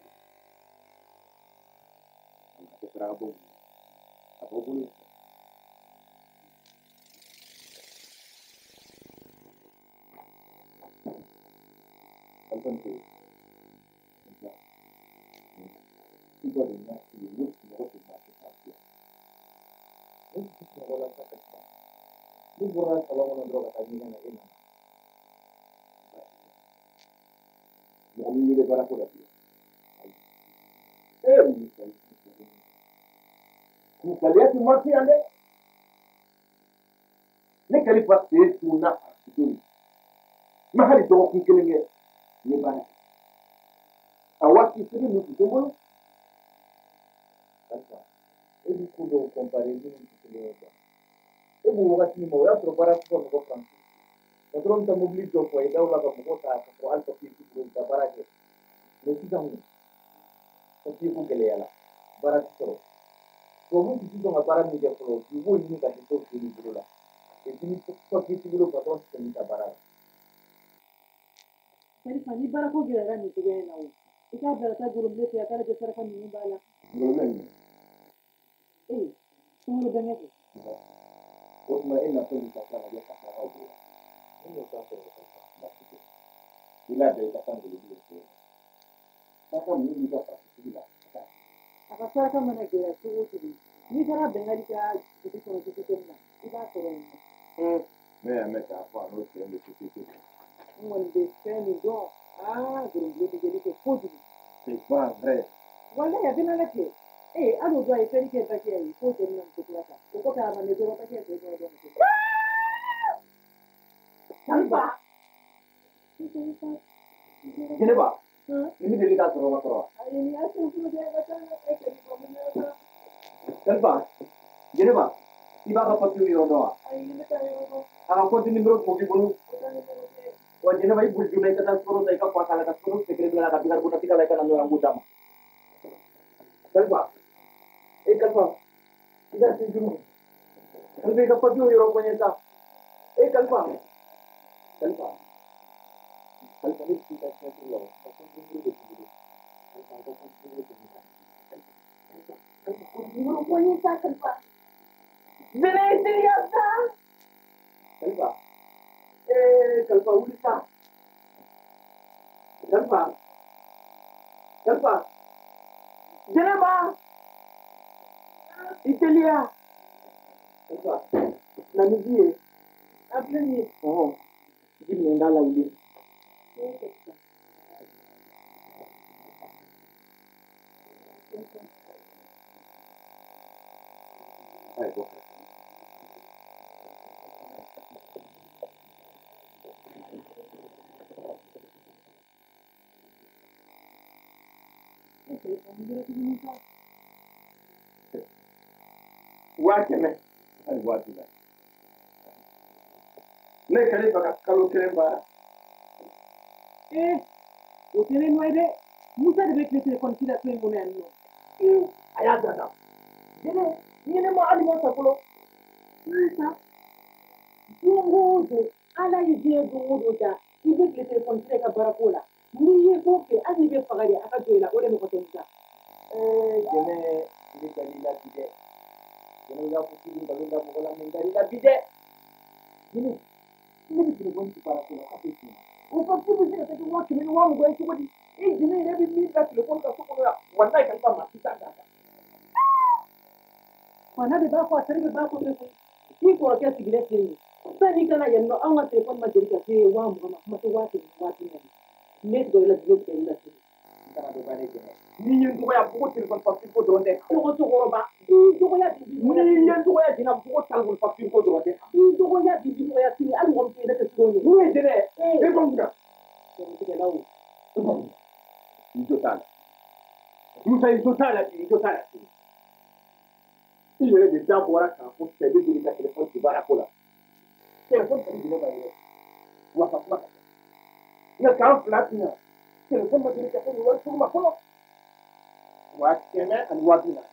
ana ta saraka boro a boko ne kan ce iko da na yi mutu da wasu masu tafiya ne su ke wala ta kasa ni buran salon droga ta ni na ina Ami de bara ko da biya. Eh, mi sai. Ku kaliya ti marti ande. Ne kali pa se tuna tu. Ma hali do ku kelenge ni bara. Awati siri ni ku mo. Kaka. E di ku do compare ni ku kelenge. E bu wakati ni mo ya pro bara ko ko franco. Patron ta mobilito ko e dawla ka ko ta ko alto ki ku ta bara ke. Ne ti damu. Ko ti ku kele yala. Bara ti to. Ko mu ti do ma bara mi de ko ti wo ni ka ti to ki ni bula. E ti ni ko ti ti bulu patron ti ni ta bara. Sari fani bara ko gira ran ni tige na wo. Ika bara ta guru le ya kare sara kan ni bala. Gurbe ni. Eh, kuma da ne. Ko ma ina so ni ta fara ya ta fara ko. Ina ta fara ko ba ki. Ila da ta kan gulu ko. Ta kan ni ta fara ila. Aka sara kan mana gira su wuce ni. Ni tara bengali ka ki ko ki ki na. Ida ko ran. Mm. Me ya me ta fa no ke ni ki ki. Wanda sai ni do. Ah, guru le dige ni ko fodi. C'est pas vrai. Wala ya bina lake. Eh, ado do ai sai ke ta ke yi ko den nan ko ta. Ko ka ma ne do ta ke sai do do. Salva. Gini ba? Ini jadi ka toro toro. Ai ni asu ku de ba ta na kai ke ko mun na. Salva. Gini ba? Iba ka patu yo do. Ai ni ta yo. Ang ko din nimero ko bulu. Wa gini ba ibu junai ka toro dai ka pa kala ka toro se kire ka bigar buta tika ka nanu ang budam. Salva. Eh Salva. Ida si junu. Salva ka patu yo ko nyata. Eh Salva. Salva. Salva ni kita sa tulo. Kasi hindi ko dito. Salva ko kung hindi ko dito. Guru ko ni ta Salva. Venezia. Salva. Eh Salva ulita. Salva. Salva. Geneva. Italia. Salva. Namibia. Appelez-moi. Oh. Jim ndala uli. Ai go. waa kɛmɛ ani waa bi naani ne kɛlen bɛ ka kalo kelen baara. Eh, o tɛ ne nɔ ye dɛ. Musa de bɛ tile telefɔni ci la so in kɔnɔ yan nɔ. A y'a dada. Jɛnɛ, ni ne ma hali ma sa fɔlɔ. Musa, don o don, Ala ye diɲɛ don o don da, i bɛ tile telefɔni ci la i ka baara ko la. N'i ye ko kɛ, hali n'i bɛ faga de, a ka jɔ i la, o de mɔgɔ tɛ Musa. Eh, Jɛnɛ, i bɛ Dalila bi dɛ. Jɛnɛ, i y'a fɔ k'i bɛ nkalon da mɔgɔ la, mais Dalila bi dɛ. Jɛnɛ, ne bɛ telefɔni ci baara ko la, k'a tɛ tiɲɛ. O papier bɛ se ka kɛ waa kɛmɛ ni waa mugan ye cogo di? E Jɛnɛ yɛrɛ bɛ min da telefɔni kan so kɔnɔ yan, walayi ka taa maa si t'a d'a kan. Fana de b'a fɔ a teri bɛ b'a kɔfɛ koyi. N'i kɔrɔkɛ sigilen filɛ nin ye, sani kana yan nɔ, anw ka telefɔni ma deli ka se waa mugan ma, kuma tɛ waa kɛmɛ ni waa bi naani. Ne tigɛ o la, ne tigɛ o la sini. N kana dɔ bannen Jɛnɛ. N'i ye n dɔgɔya bugo telefɔni papier ko dɔrɔn tɛ. Cogo cogorɔba. I dɔgɔya bi bi N'i ye n dɔgɔya Jɛnɛ bugo telefɔni papier ko dɔrɔn tɛ. I dɔgɔya bi bi dɔgɔya sini, hali mɔgɔ min tɛ yɛrɛ tɛ sogo ye. Mun ye Jɛnɛ? E ko mun na? Sɛbɛntigɛlaw. I jo t'a la. Musa, i jo t'a la bi, i jo t'a la sini. I yɛrɛ de da bɔra k'a fɔ cɛ bɛ deli ka telefɔni ci baara ko la. Telefɔni ka di Jɛnɛ ma yɛrɛ. Wa ka kuma ka kɛ. Nka k'an fila tɛna, telefɔni ma deli ka kɛ nin wari sugu ma fɔlɔ. Waa kɛmɛ ani waa bi naani.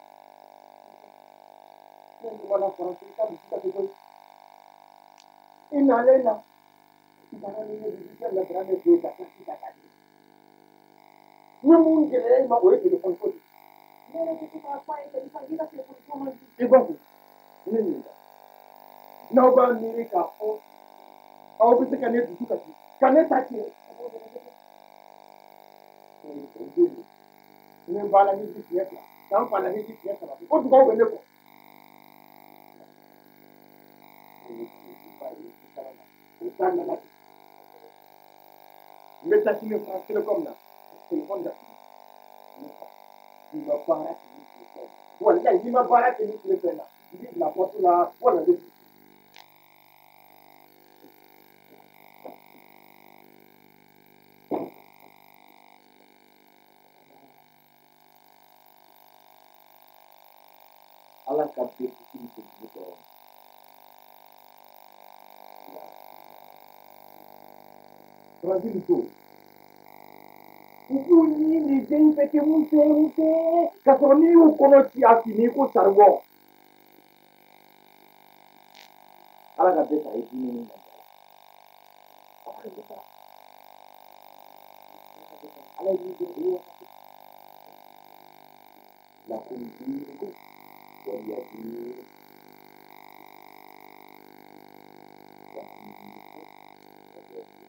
Ne ɲɔgɔnna Faransi ka dusu kasi koyi. I nalen na. I taara ni ne visite latéral de fɛ ka taa si ka taa di. N ye mun gɛlɛya i ma o ye telefɔni ko de ye. Ne yɛrɛ bɛ to k'a fɔ a ye k'i ka i ka telefɔni ko man di. I b'a fɔ ne ɲininka n'aw b'a miiri k'a fɔ aw bɛ se ka ne dusu kasi ka ne ta tiɲɛ. Ne banna ni ji tiɲɛ fila k'an banna ni ji tiɲɛ saba o dugawu bɛ ne kɔ. O t'a nana ten. N bɛ taa sini France Telecom na telefɔni da i ma baara kɛ ni telefɔni walayi n'i ma baara kɛ ni telefɔni na i bɛ bila poste la wala i bɛ Ala ka bɛɛ kisi ni dugu dɔrɔn. Faransi muso u k'u ɲini den bɛ kɛ muso ye muso k'a sɔrɔ n'i y'u kɔnɔ ci a fini ko saribɔn. Ala ka bɛɛ ta i diinɛ ni ŋaniya la. Ala ka bɛɛ ta. Ala ye min kɛ o ye wasa. Lakum diinukum waliya diin. Lakum diinukum waliya diin.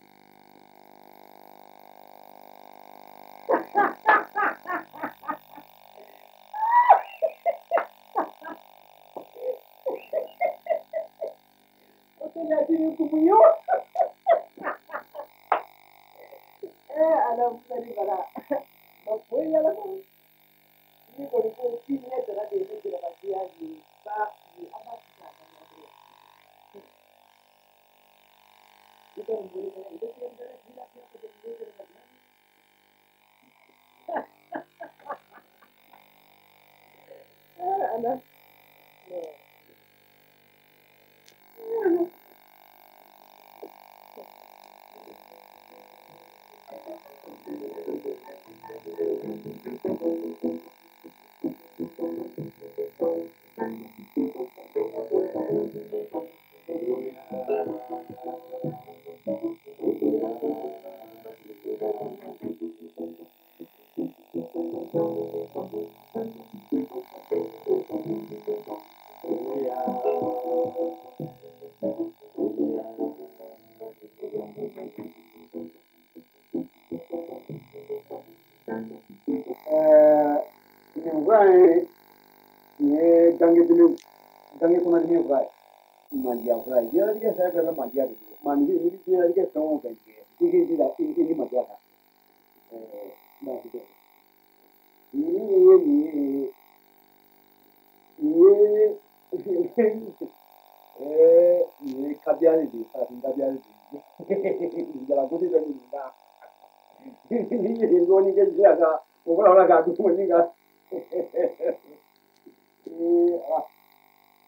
Jadi kubuyo. Eh, ada dari mana? Apa yang ada? Ini kalau kau sini ada di sini tidak pasti lagi. Tak, apa sih? Kita boleh mana? Itu yang dari sini apa yang kita boleh dari mana? Eh, ada. Nin ye gange dimi gange kɔnɔ dimi fura ye mandiya fura ye diɲɛlatigɛ fɛn fɛn bɛ mandiya de bolo maa ni ni diɲɛlatigɛ fɛn o fɛn kɛ i k'i jija i ni mandiya kan baasi tɛ nin ye nin ye nin ye nin ye kabiyali de ye farafin kabiyali de ye jalagosi bɛ nin na ni ye dɔɔnin kɛ diɲɛ kan o fana k'a dun ni ka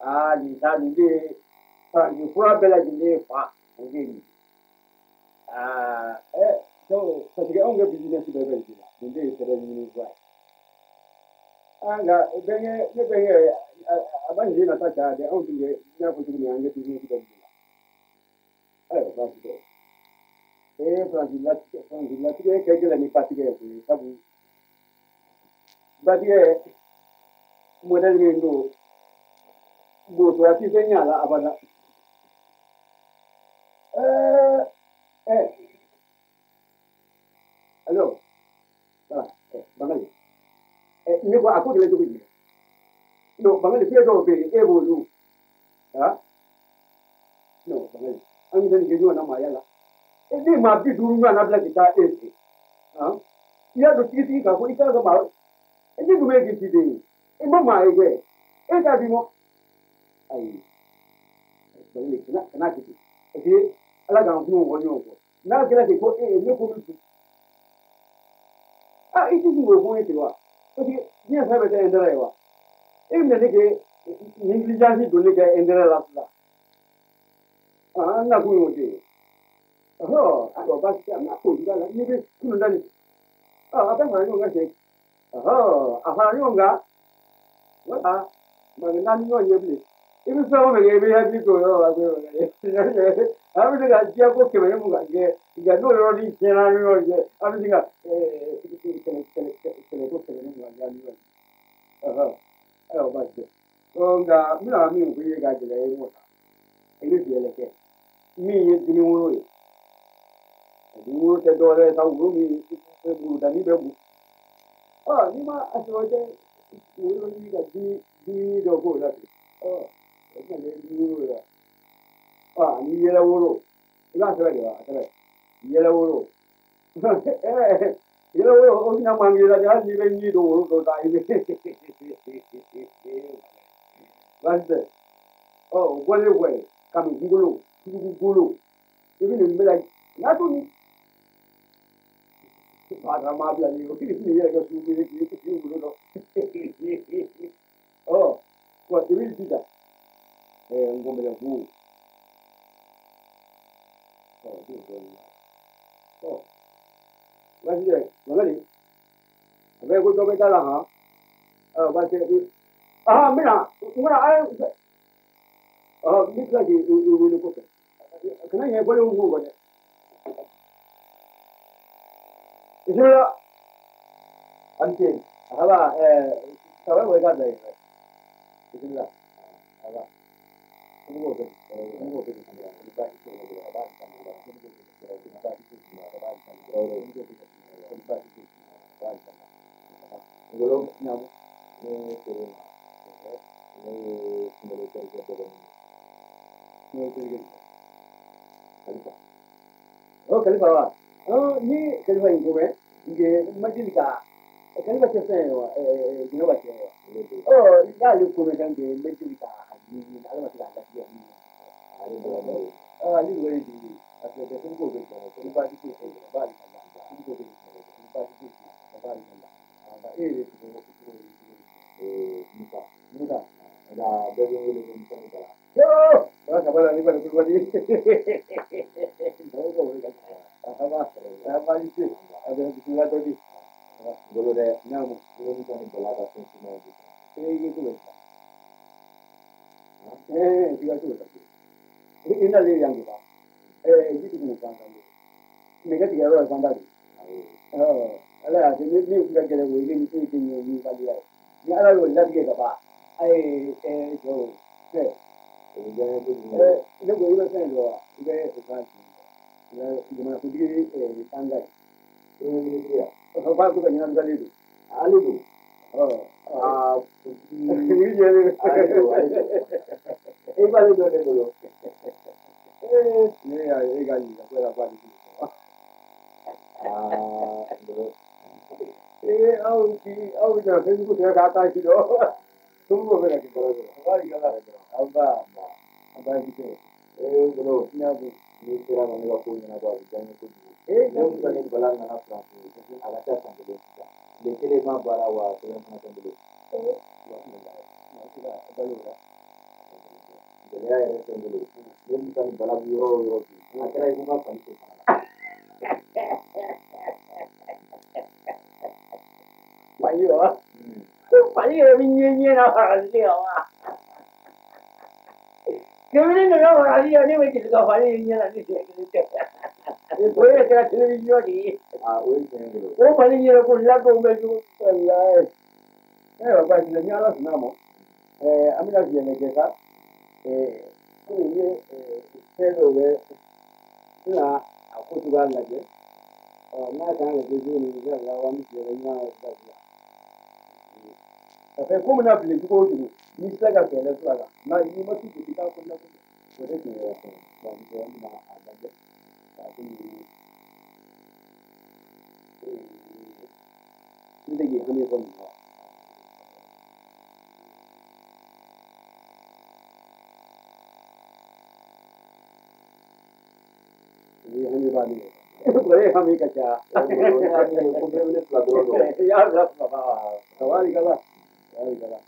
Ah, di sa di de sa di fura bela di le fa. Ngi. Ah, eh, so so ti onge business be be di la. Ngi tere ni kwa. Anga benye ne benye abanje na ta cha de on di na ko ti ni ange business be di la. Eh, ba ti. Eh, Francis la Francis la ti ke ke la ni pati ke ku sabu. Ba ti ke model ni ndo go to ati senya la abada. Eh, eh. Allô? Voilà. Eh, Bangali. Eh, ni ko akodi le jogi. No, Bangali fiye do be e bo lu. Ha? No, Bangali. An yi ni na ma yala. E di ma bi duru na bla kita e. Ha? Ya do tigi tigi ka ko ika ga ma. E di du me gi ti de. E ma ma e ge. E ka bi mo. Ai. Bangali kana kana ki. E di ala ga ku wo nyo ko. Na kila ki ko e ne ko bi. Ah, itu sih gue punya tiwa. Jadi dia saya baca endera ya. Ini nanti ke negligence dulu ke endera lah. Ah, nak gue mau dia. Oh, aku pasti anak aku juga lah. Ini tu kuno dah ni. Ah, apa yang orang ngasih? Oh, apa yang orang enggak? Wah, bagaimana ni orang ni? Ini semua mereka biar gitu loh. Aku, aku juga dia aku kemana muka dia. Jika dulu orang ni channel ni orang dia. Aku juga eh kene kene kene aku kene muka dia ni orang. Ah, ayo baca. Oh, enggak, mana kami mungkin dia gaji lagi muka. Ini dia lagi. Mi ini mulu. Mulu terdoa tahu guru mi guru dan ni bebu. Ah, ni mah asal aja mulu ni gaji di dogo lagi. Oh. Ah, ni yela woro. Ila sera de wa, sera. Yela woro. Eh, yela woro o na mangi la ja ni be ni do woro do dai be. Basta. Oh, wale wale. Kami ngulu, ngulu. Ibi ni mbela. Na to ni. Pada mabla ni o ni ya ga su ni ki ki ngulu do. Oh, ko ibi tida. Eh, ngombe ya huu. Oh, ndio. Oh. Basi je, wangali. Abe ko tobe tala ha. Ah, basi. Ah, mira, mira ay. Ah, mira ki u u ni ko. Kana ye bole ngu ko de. Isura. Ante. Aba eh, sawa we ga dai. Isura. Aba. Ini boleh, ini boleh kita kita itu boleh apa? Kita boleh kita kita itu semua apa? Kita boleh kita kita itu apa? Kalau nyamu ini turun, ini kembali kerja turun, ini kerja. Kalipa. Oh kalipa apa? Oh ini kalipa ini apa? Ini macam ni kah? Kalipa siapa ni? Eh, dia macam ni. Oh, ya lupa macam ni, macam ni kah? Ini ada macam apa dia ni? Ah, ini boleh di. Apa dia tunggu betul. Ini bagi tu, bagi anda. Tunggu betul. Ini bagi tu, bagi anda. Ah, ini itu eh muka, muka. Ada bagi boleh muka muka. Yo, orang kabar ni pada keluar ni. Apa? Apa itu? Ada di keluar tadi. Boleh deh. Nama, ini kan belakang semua itu. Ini itu betul. Eh, juga tu. Ini ada yang kita. Eh, itu bukan kan. Mereka tiga orang pandai. Oh, alah, ini ni sudah jadi ini ini ini ini kali ya. Ni ada orang lagi ke apa? Eh, eh, jo. Eh, eh, ini gue ini kan jo. Ini bukan. Ini gimana tu dia eh pandai. Ini dia. Apa tu kan yang kali itu? Ali tu. Oh, ah, ini jadi. Eh, balik dulu dulu. Eh, ni ya, eh kali aku dah balik dulu. Ah, dulu. Eh, aku ki, aku dah Facebook dah kata sih doh. Tunggu berapa kita dulu. Balik kalau apa, apa gitu. Eh, dulu. Ni aku ni kira mana aku ni nak buat jangan aku. Eh, yang bukan ni balang nak apa? Jadi agak macam tu dulu. Lekele mah barawa, tu yang macam dulu. Eh, macam mana? Macam apa dulu? gɛlɛya yɛrɛ tɛ n bolo ne musa ni bala bɛ yɔrɔ o yɔrɔ bi a kɛra i ko n ka fani to fana la fani wa fani yɛrɛ bɛ ɲɛ ɲɛ na farali la wa kɛmɛ ne ka farali la ne bɛ jeli ka fani ɲɛ na ni siɲɛ kelen tɛ o yɛrɛ kɛra televiziyɔn de ye a o ye tiɲɛ ye o fani yɛrɛ ko ladon bɛ cogo walayi ɛ baasi tɛ ni ala sɔnna a ma ɛɛ an bɛna fiɲɛ kɛ sa ɛɛ komi n ye fɛn dɔw bɛ sisan a ko cogoya lajɛ ɔ n'a kan ka kɛ cogo min na sisan an bɛ fiɲɛ kɛ ɲɔgɔn kan sisan ka fɛ ko min na bilen cogo o cogo n'i sera ka fɛɛrɛ sɔrɔ a la nka n'i ma se k'i ka ko la o de tun ye fɛn ye donc an bɛna a lajɛ k'a komi n tɛ k'i hami fɔ nin ma ni hami b'a min o ye hami ka ca ne y'a ɲini ko bɛɛ wele fila dɔrɔn dɔrɔn i y'a bila saba tabarikala tabarikala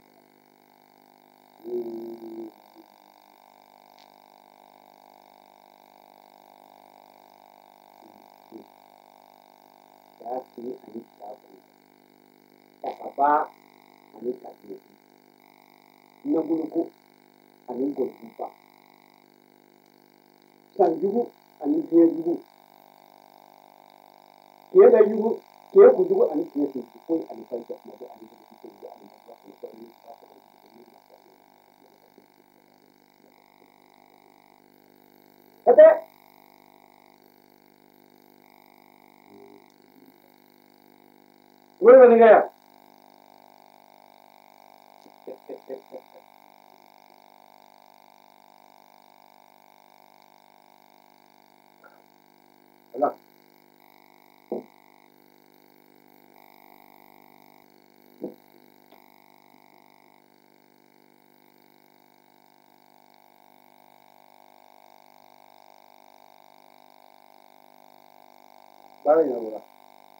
Yaki ani sabu takaba ani tabiye nabuluko ani gojuba sanjugu ani biyejugu kiyeda jugu kiye kujugu ani kiye sinjugu ani fayda mabo ani gojugu ani mabo ani fayda Kata Wala na kaya? Wala. Bala ya wala.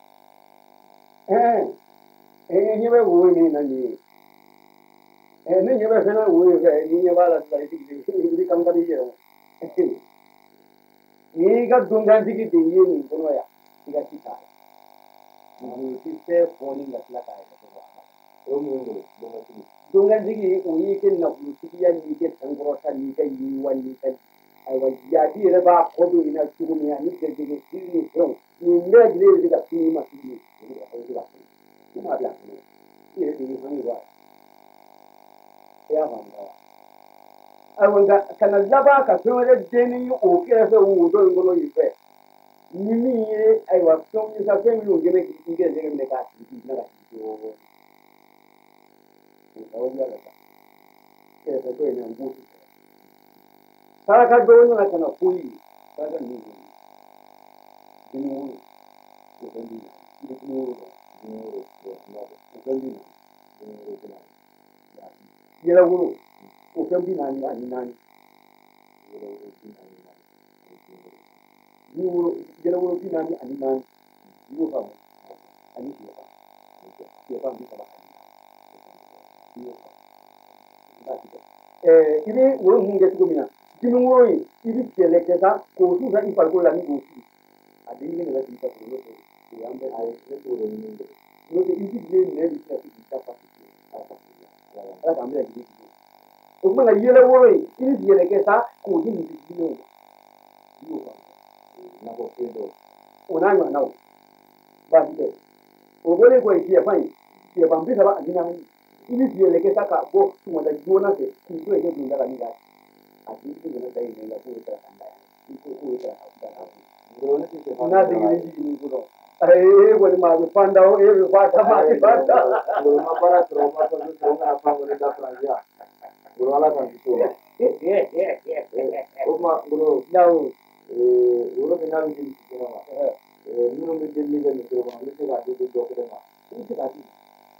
Eh. Eh, ni bɛ wo min na nin ye eh ne ɲɛ bɛ fɛn na wo ye fɛ ni ɲɛ b'a la sisan i tigi i kan ka di yɛrɛ o n'i ka donkantigi de ye nin kɔnɔ yan i ka ci t'a la nafolo ti fɛn fɔli ka tila k'a yɛrɛ sɔrɔ a la o ye mun ye bolo donkantigi donkantigi o y'i kɛ nafolotigiya n'i kɛ sankɔrɔta n'i ka yiriwa n'i ka ayiwa jaabi yɛrɛ b'a kɔ don i la cogo min ani gɛrɛgɛrɛ siri ni fɛnw nin bɛɛ lajɛlen bɛ se ka fini ma sigi ye olu ka aw bɛ se ka fini i m'a bila kɔnɔ i yɛrɛ de ye hami b'a la i y'a faamu wa ayiwa nka ka na laban ka fɛn wɛrɛ denni ye o kɛrɛfɛ wo dɔ in kɔnɔ yen fɛ ni min ye ayiwa fɛnw ye sa fɛn minnu kɛmɛ k'i gɛrɛsɛgɛ minɛ k'a sigi k'i bila ka sigi dɔɔnin o sababuya la sa kɛrɛfɛ dɔ in na n b'o kɛ saraka dɔw nana ka na fo ye saraka ninnu ye dimi wolo o fɛn b'i la i bɛ dimi wolo dɔn dimi wolo o fɛn b'i la dimi wolo bɛ na yɛlɛ wolo o fɛn bi naani ani naani wolo wolo bi naani naani dimi wolo yɛlɛ wolo bi naani ani naani i y'o faamu ani siyɛfan siyɛfan bi saba ani naani i y'o faamu baasi tɛ ɛɛ i bɛ wolo ninnu kɛ cogo min na dimi wolo in i bɛ kɛlɛ kɛ sa k'o susa i farikolo la ni k'o sigi a den kelen de bɛ sigi ka kɔlɔlɔ sɔrɔ o y'an bɛɛ a ye ne t'o dɔn ɲini de n'o tɛ i sigilen nɛn bɛ se ka se k'i ta fa ala k'an bɛna jigi sigi o tuma na yɛlɛ wolo in i bɛ yɛlɛ kɛ sa k'o di misi sigilenw ma i y'o faamu n'a fɔ fiɲɛ dɔw o n'a ɲɔgɔnnaw baasi tɛ o bɔlen kɔ yen siyɛfan in siyɛfan bi saba ani naani i bɛ yɛlɛ kɛ sa ka bɔ sɔgɔmada joona fɛ k'i to yen kɛ bulonda la min k'a a tigi tɛ nana da yen la k'o ye saraka da ye k'o ye saraka da ngolo ne tɛ se n'a degeli jigin ko dɔn ee kɔni maa bɛ fan da o e bɛ fan da maa bɛ fan da ngolo ma baara sɔrɔ o ma fɛn sɔrɔ o kana fan wɛrɛ da faransiya ngolo ala k'an kisi o ma o tuma ngolo n'awo wolo min n'a bɛ di misi kɛnɛ ma minnu bɛ delili kɛ misi kɔnɔ n bɛ se k'a di dɔ kelen ma i bɛ se k'a di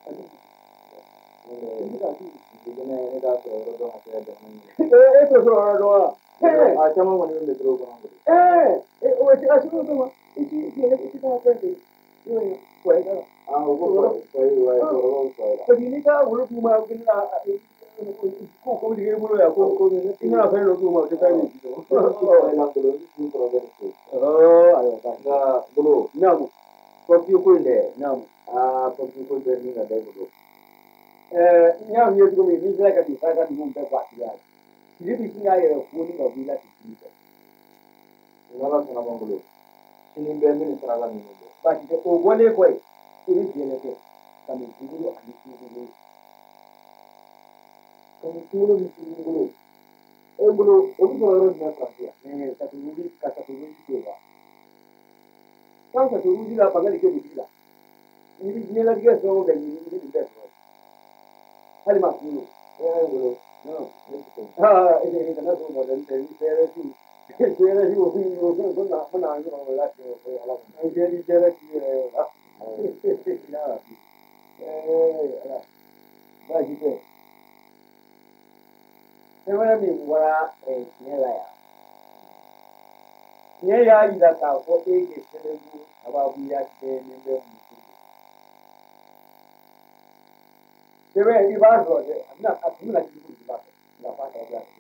misi kɛnɛ ne k'a sɔrɔ yɔrɔ dɔn ka se ka jamana ɲini e tɛ sɔrɔ yɔrɔ dɔn wa a caman kɔni bɛ misi kɔnɔ ɛɛ o bɛ se ka sɔrɔ dɔn wa i ti i yɛrɛ i ti taa fɛn fɛ i y'o ye wa i ka ah o ko fɔ ye wa cɛkɔrɔbaw fɔ ye parce que n'i ka wolo duguma wuli la ko ko di bolo ya ko ko ni ina fa lo ko ma ke fa ni do ko ko na ko ni ko ro ko oh ayo ba ga bolo na mu ko fi ko inde na mu ah ko fi ko de ni na de bolo eh nya mi yetu mi ni sala ka di sala ka di mun be kwa ti ya ti di ti ya ye ko ni ga bi la ti ti na la sana ba bolo ni be mi sara la ni bolo ba ti ko wole ko e ti ni je le ko ka mi ti bolo ani ti bolo ko ti bolo ni ti bolo e bolo o ti ro ro ni francia eh ka tu ni ka ta tu ni ti ba ka ta tu ni la pa ga ke bi la ni ni la ke so ga ni ni ni be hali ma kulo eh bolo no ah e ni kana so mo den te ni se re ti se re ti o fi o ko ko na na ni o la ke o ala ni je ni je re ti eh ah ya eh ala ba ji te se wa mi wa eh ni la ya ni ya yi da ka ko e ke se re bu aba bu ya ke ni be mu debe di baso de na atuna ki ku di baso la fa ta ya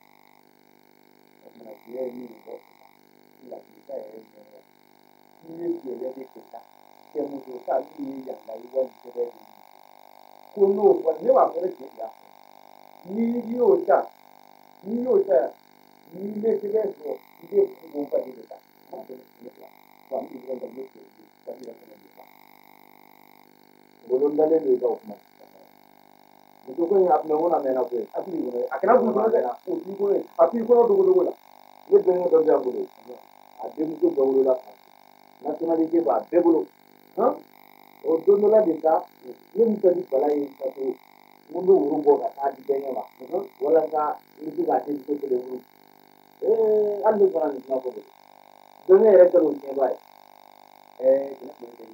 na ye ni ko la ki ta e ni ki le de ki ta ke mu do sa ni ya la i wa de de ko no ko ne wa ko ki ya ni yo ta ni yo ta ni le ke de so de ku bo pa de ta ma de ni la wa ni de de ni ki ta ni la ko ni ba bolo ndale de ko kuma itu ko ni apne wona mena ko apli ko akana bu ko na ko ti ko apli ko do do la ye bengo do ja bolo a dem ko do la nationalité ba de bolo hein o do no la de ta ye mi tani bala ye ta to mo do wuro bo ka ta di benga ba wala ka ni ti ga te ko de wuro eh allo fana ni ma ko do ne re ko ni ba eh kina ko de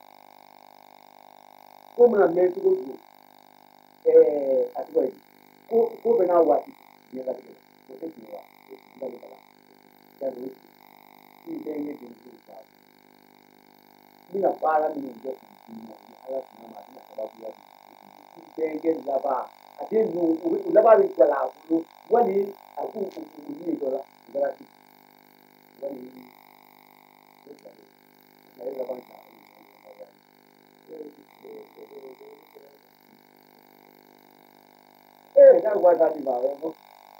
ko mo na me ti ko eh atuwa ko ko bena wati ni la de ko te ti wa da de bala da ru ti de ye de ni ba ni na para ni de ti ni ala na ma ni ka ba ku ya ti de ge la ba ade nu u la ba ri la ku wani aku ku ku ni do la da ti wani na la ba ta eh da wa da di ba mo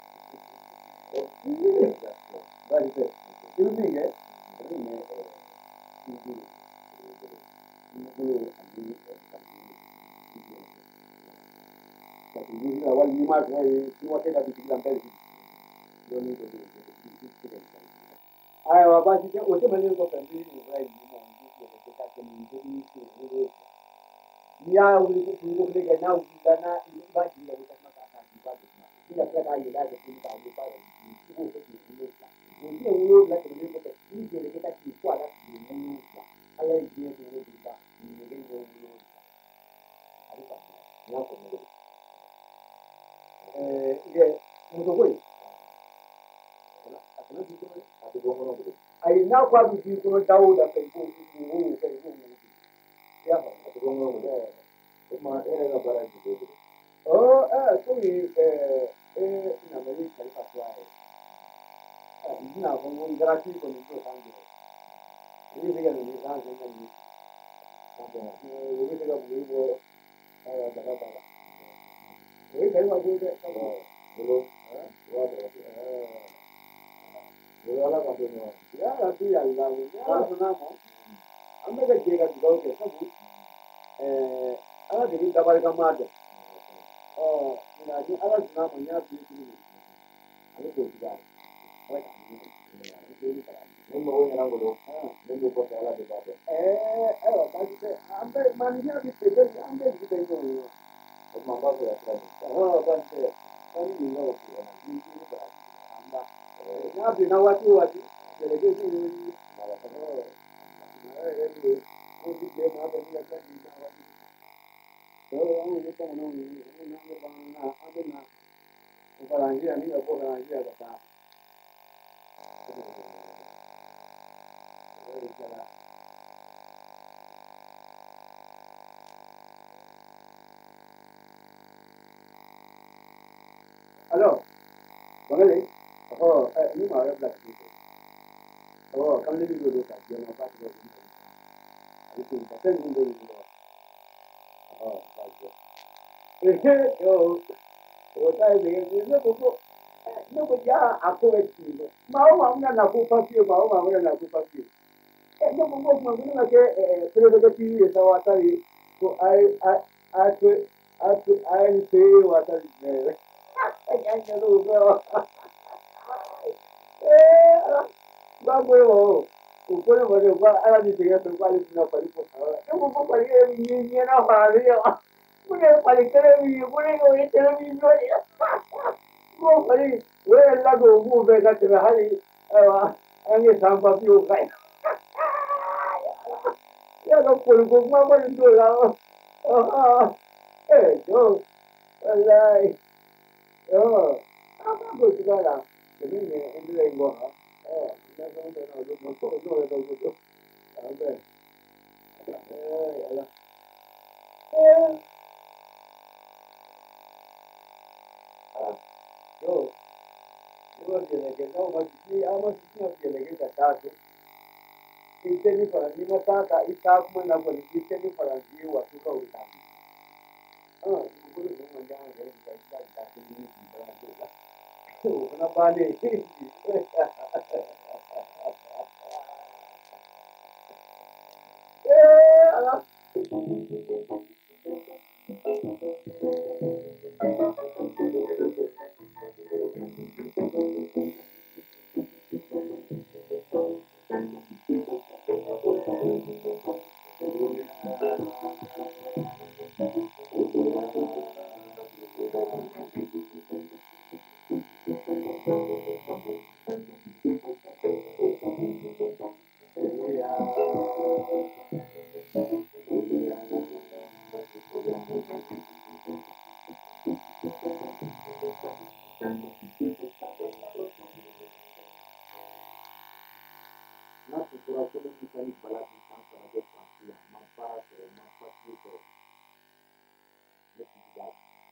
ba di te you think eh ni me eh ni ni ni ani tapi ni la wal ni ma ko e ni wa te da di la mbel do ni do do ai wa ba di te o te mani ko pe ni ni wa ni mo ni ko te ka te ni do ni ko ni ya uli ku ku ku ga na ku ga na ni ba ki da ta maka ta ki ba ki ni da ka yi da da kun ta ni ba ni ku ku ku ni ni ta ni ne wo la ke ni ko ta ni ke ke ta ki ku ala ki ni ni ta ala yi ni ko ni ba ni ne ge wo wo ali ba na ko ni eh ye mo to ko yi atana ki ko ati ko no ko ai na kwa bi ko dawo da kai ko ko wo kai ko ya ba ati ko no ko kuma era la para ki do oh ah so ni eh eh na me ni kai pa kwa eh na ko mo grati ko ni to sangue ni diga ni sangue ni sangue ni diga ni bo ah da da da eh kai ma bo de ka bo bolo eh wa da eh bolo la ka do no ya la ti ya la ni ya na mo amba ga je ga do ke sabu eh ala de ni da ba ka ma de oh ina ji ala na mo nya bi ni ala ko ti ga ala ka ni ni ni ka ni mo wona ngo do ni ko ta la de ba eh eh ba ji te ambe man nya bi te de ambe ji te no ko ma ba ya ta oh ba te ba ni no ko ni ni ba amba na bi na wati wati de le de ni na la ka no na eh ni ko ti de ma ba ni la ka ni na wati so ni ta no ni na ni ba na ambe na ko ba ni ni ko ba ni ka ta Alors, Bangale, oh, eh, ni ma rabla ki. Oh, kam le bi do ta, yo ma pa do. Ari ko ta sen ni do ni do. Oh, ba jo. Eh, yo, o ta ni ni no ko ko. No ko ya ako e ti. Ma o ma una na ko pa ti, ma o ma una na ko pa ti. Eh, no ko ko ma una ke eh, pero ko ti e sa wa ta ri ko ai ai ai ko ai ko ai se wa ta ri. Eh, ya no do. Gbàgbé o, òkú ni mo ní òkú ara mi tèèyàn tó gbálẹ̀ fún ọkọ̀ ní kòtà ọ̀rọ̀. Ṣé mo kọ́ pàdé ẹ̀mí yẹn yẹn náà wà rí ọ̀? Mo ní pàdé kéré mi yìí, mo ní òye tẹ̀lé mi lónìí. Mo pàdé ìwé ẹ̀ lágbo ògùn òfin ẹ̀ka tẹ̀lé hálì ẹ̀wà ẹ̀yẹ sàǹfà fi òkà ẹ̀. Yẹ́ lọ pòlùkò fún ọmọdé tó la ọ̀. Ẹ̀ jọ ọ̀láì. Ọ̀ àbábò ti bá la. Èmi ni ẹni rẹ̀ ń bọ̀ ọ́. Ẹ̀ lọ́sọ̀ ń bẹ̀ náà ló mọ̀ tó lóore lọ gbogbo. Àwọn bẹ́ẹ̀. Ẹ̀ yàrá. Ẹ̀ ah yo. Yo tiene que no más si amo si no tiene que estar. Este ni para ni mata ka isa kuma na ko ni este ni para ni wa su ka uta. Ah, ko ko no manja ha ga ka isa ka ta ni ni para ko. Ko na ba ne. Eh, ala. Na cultura todo mundo ni para ti tan para de partida, más para pero más fácil pero necesidad.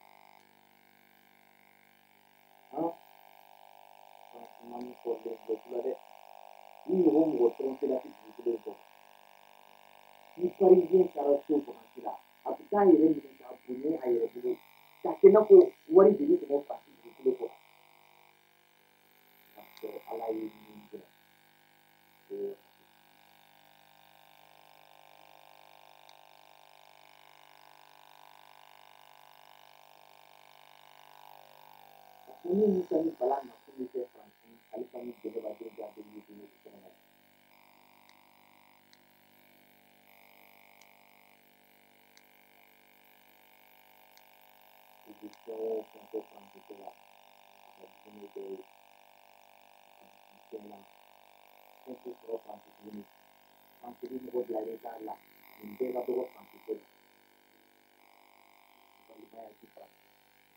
Ah, mami por de cultura de ni home otro que la cultura de ni parisien cara su por cultura. Apika ire ni ta bunye ayire bu. Ta kena ko wari dini ko pa cultura ko. So ala yi ni de. Ini misalnya balang aku ni ke Francis, kali kami jadi baju jadi di sini di sana. Jadi so untuk Francis lah, ada di sini ke sana. Untuk pro Francis ini, Francis ini buat lari lah, mungkin kalau buat Francis lah, kalau bayar di Francis,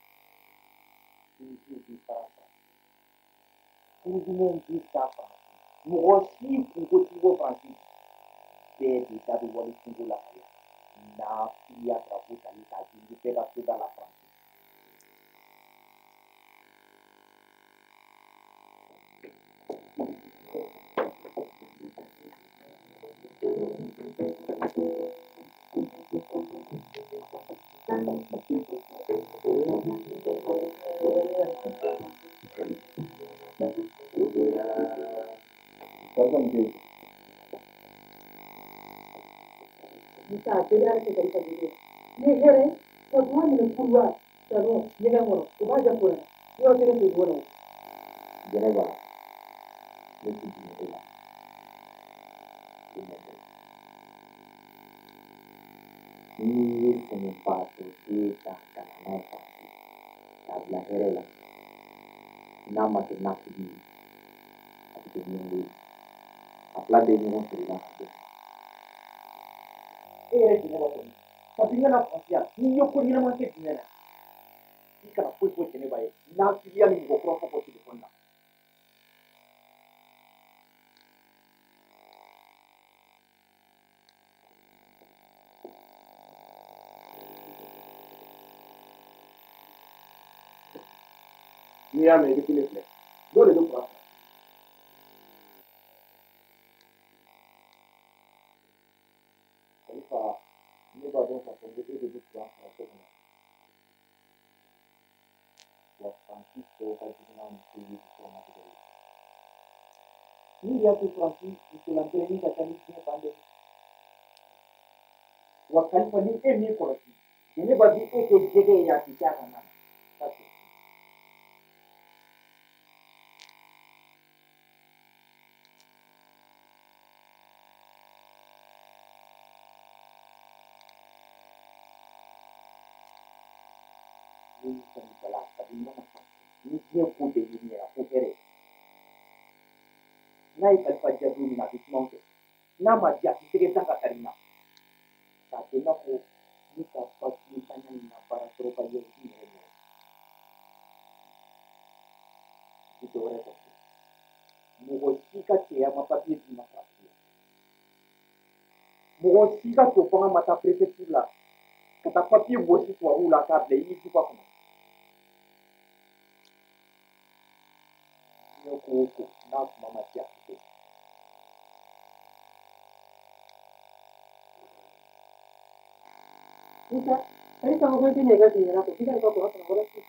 ini bisa, ini bisa apa? Mungkin untuk tiga Francis, beda dari wali singular ya. Na pia traputa ni tadi di pega sudah la Francis. Bisa beda ke dari tadi. Ni here, semua ni pulwa, semua ni kan orang. Cuma jangan pula. Yo tidak tu bola. Jadi apa? Lebih tinggi lah. Ini sempat kita karena apa? Tabla herela. Nama tu nasi ni. Aku tu minggu. Apla deni pun sudah ada. Eh, ini apa tu? Tapi ni nak apa? Ni yo pun ni nak macam ni lah. Ni kalau pun pun ni baik. Nasi dia ni bukan apa pun tu pun nak. n'i y'a mɛn i bɛ kelen filɛ dɔw de bɛ kuran faransi. Kalifa ne b'a dɔn k'a fɔ ko e de bɛ kuran fara so kɔnɔ wa faransi cɛw ka jugu n'a muso ye sɔgɔma tigɛ ye. N'i y'a to faransi musolantereni ka ca ni diɲɛ fan bɛɛ wa Kalifa ni e m'i kɔlɔsi ne b'a di e kɛ jɛgɛ ye a ti kɛ a ka na. Ni Kalifa kabini mana ni diɲɛ ko bɛɛ ye ɲɛna ko hɛrɛ n'a ye Kalifa diya don min na a bɛ kuma fɛ n'a ma diya a tɛ tɛgɛ da ka kari na k'a kɛ i n'a fɔ ni ka papiye tanya in na baara sɔrɔ ka yɛlɛ i yɛrɛ ɲɛ i tɛ wɛrɛ kɔ mɔgɔ si ka cɛya ma papiye d'i ma farafin la mɔgɔ si ka to fanga ma taa préfecture la ka taa papiye bɔsi tubabuw la k'a bila i ni duba kɔnɔ diɲɛ ko o ko n'a kuma ma diya a tɛ kɛ. Musa, ari kamu kan tanya kan tanya aku, tidak kau kurang kurang sih.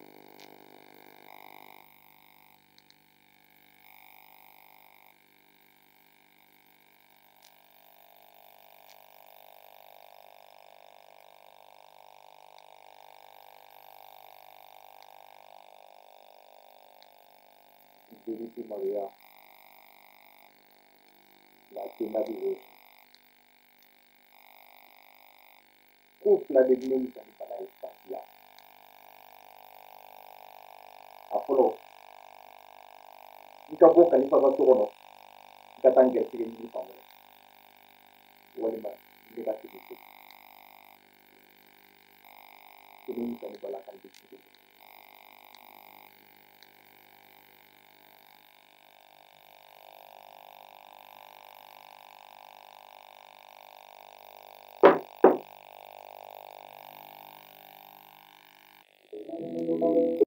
Jadi si Maria la tenda di Rose ko fila de bɛ ne Kalifa la espace la a fɔlɔ i ka bɔ Kalifa ka so kɔnɔ i ka taa n gɛrɛsɛgɛ ɲini fan wɛrɛ walima i bɛ ka segin so ko ne Kalifa la kan tɛ sigi.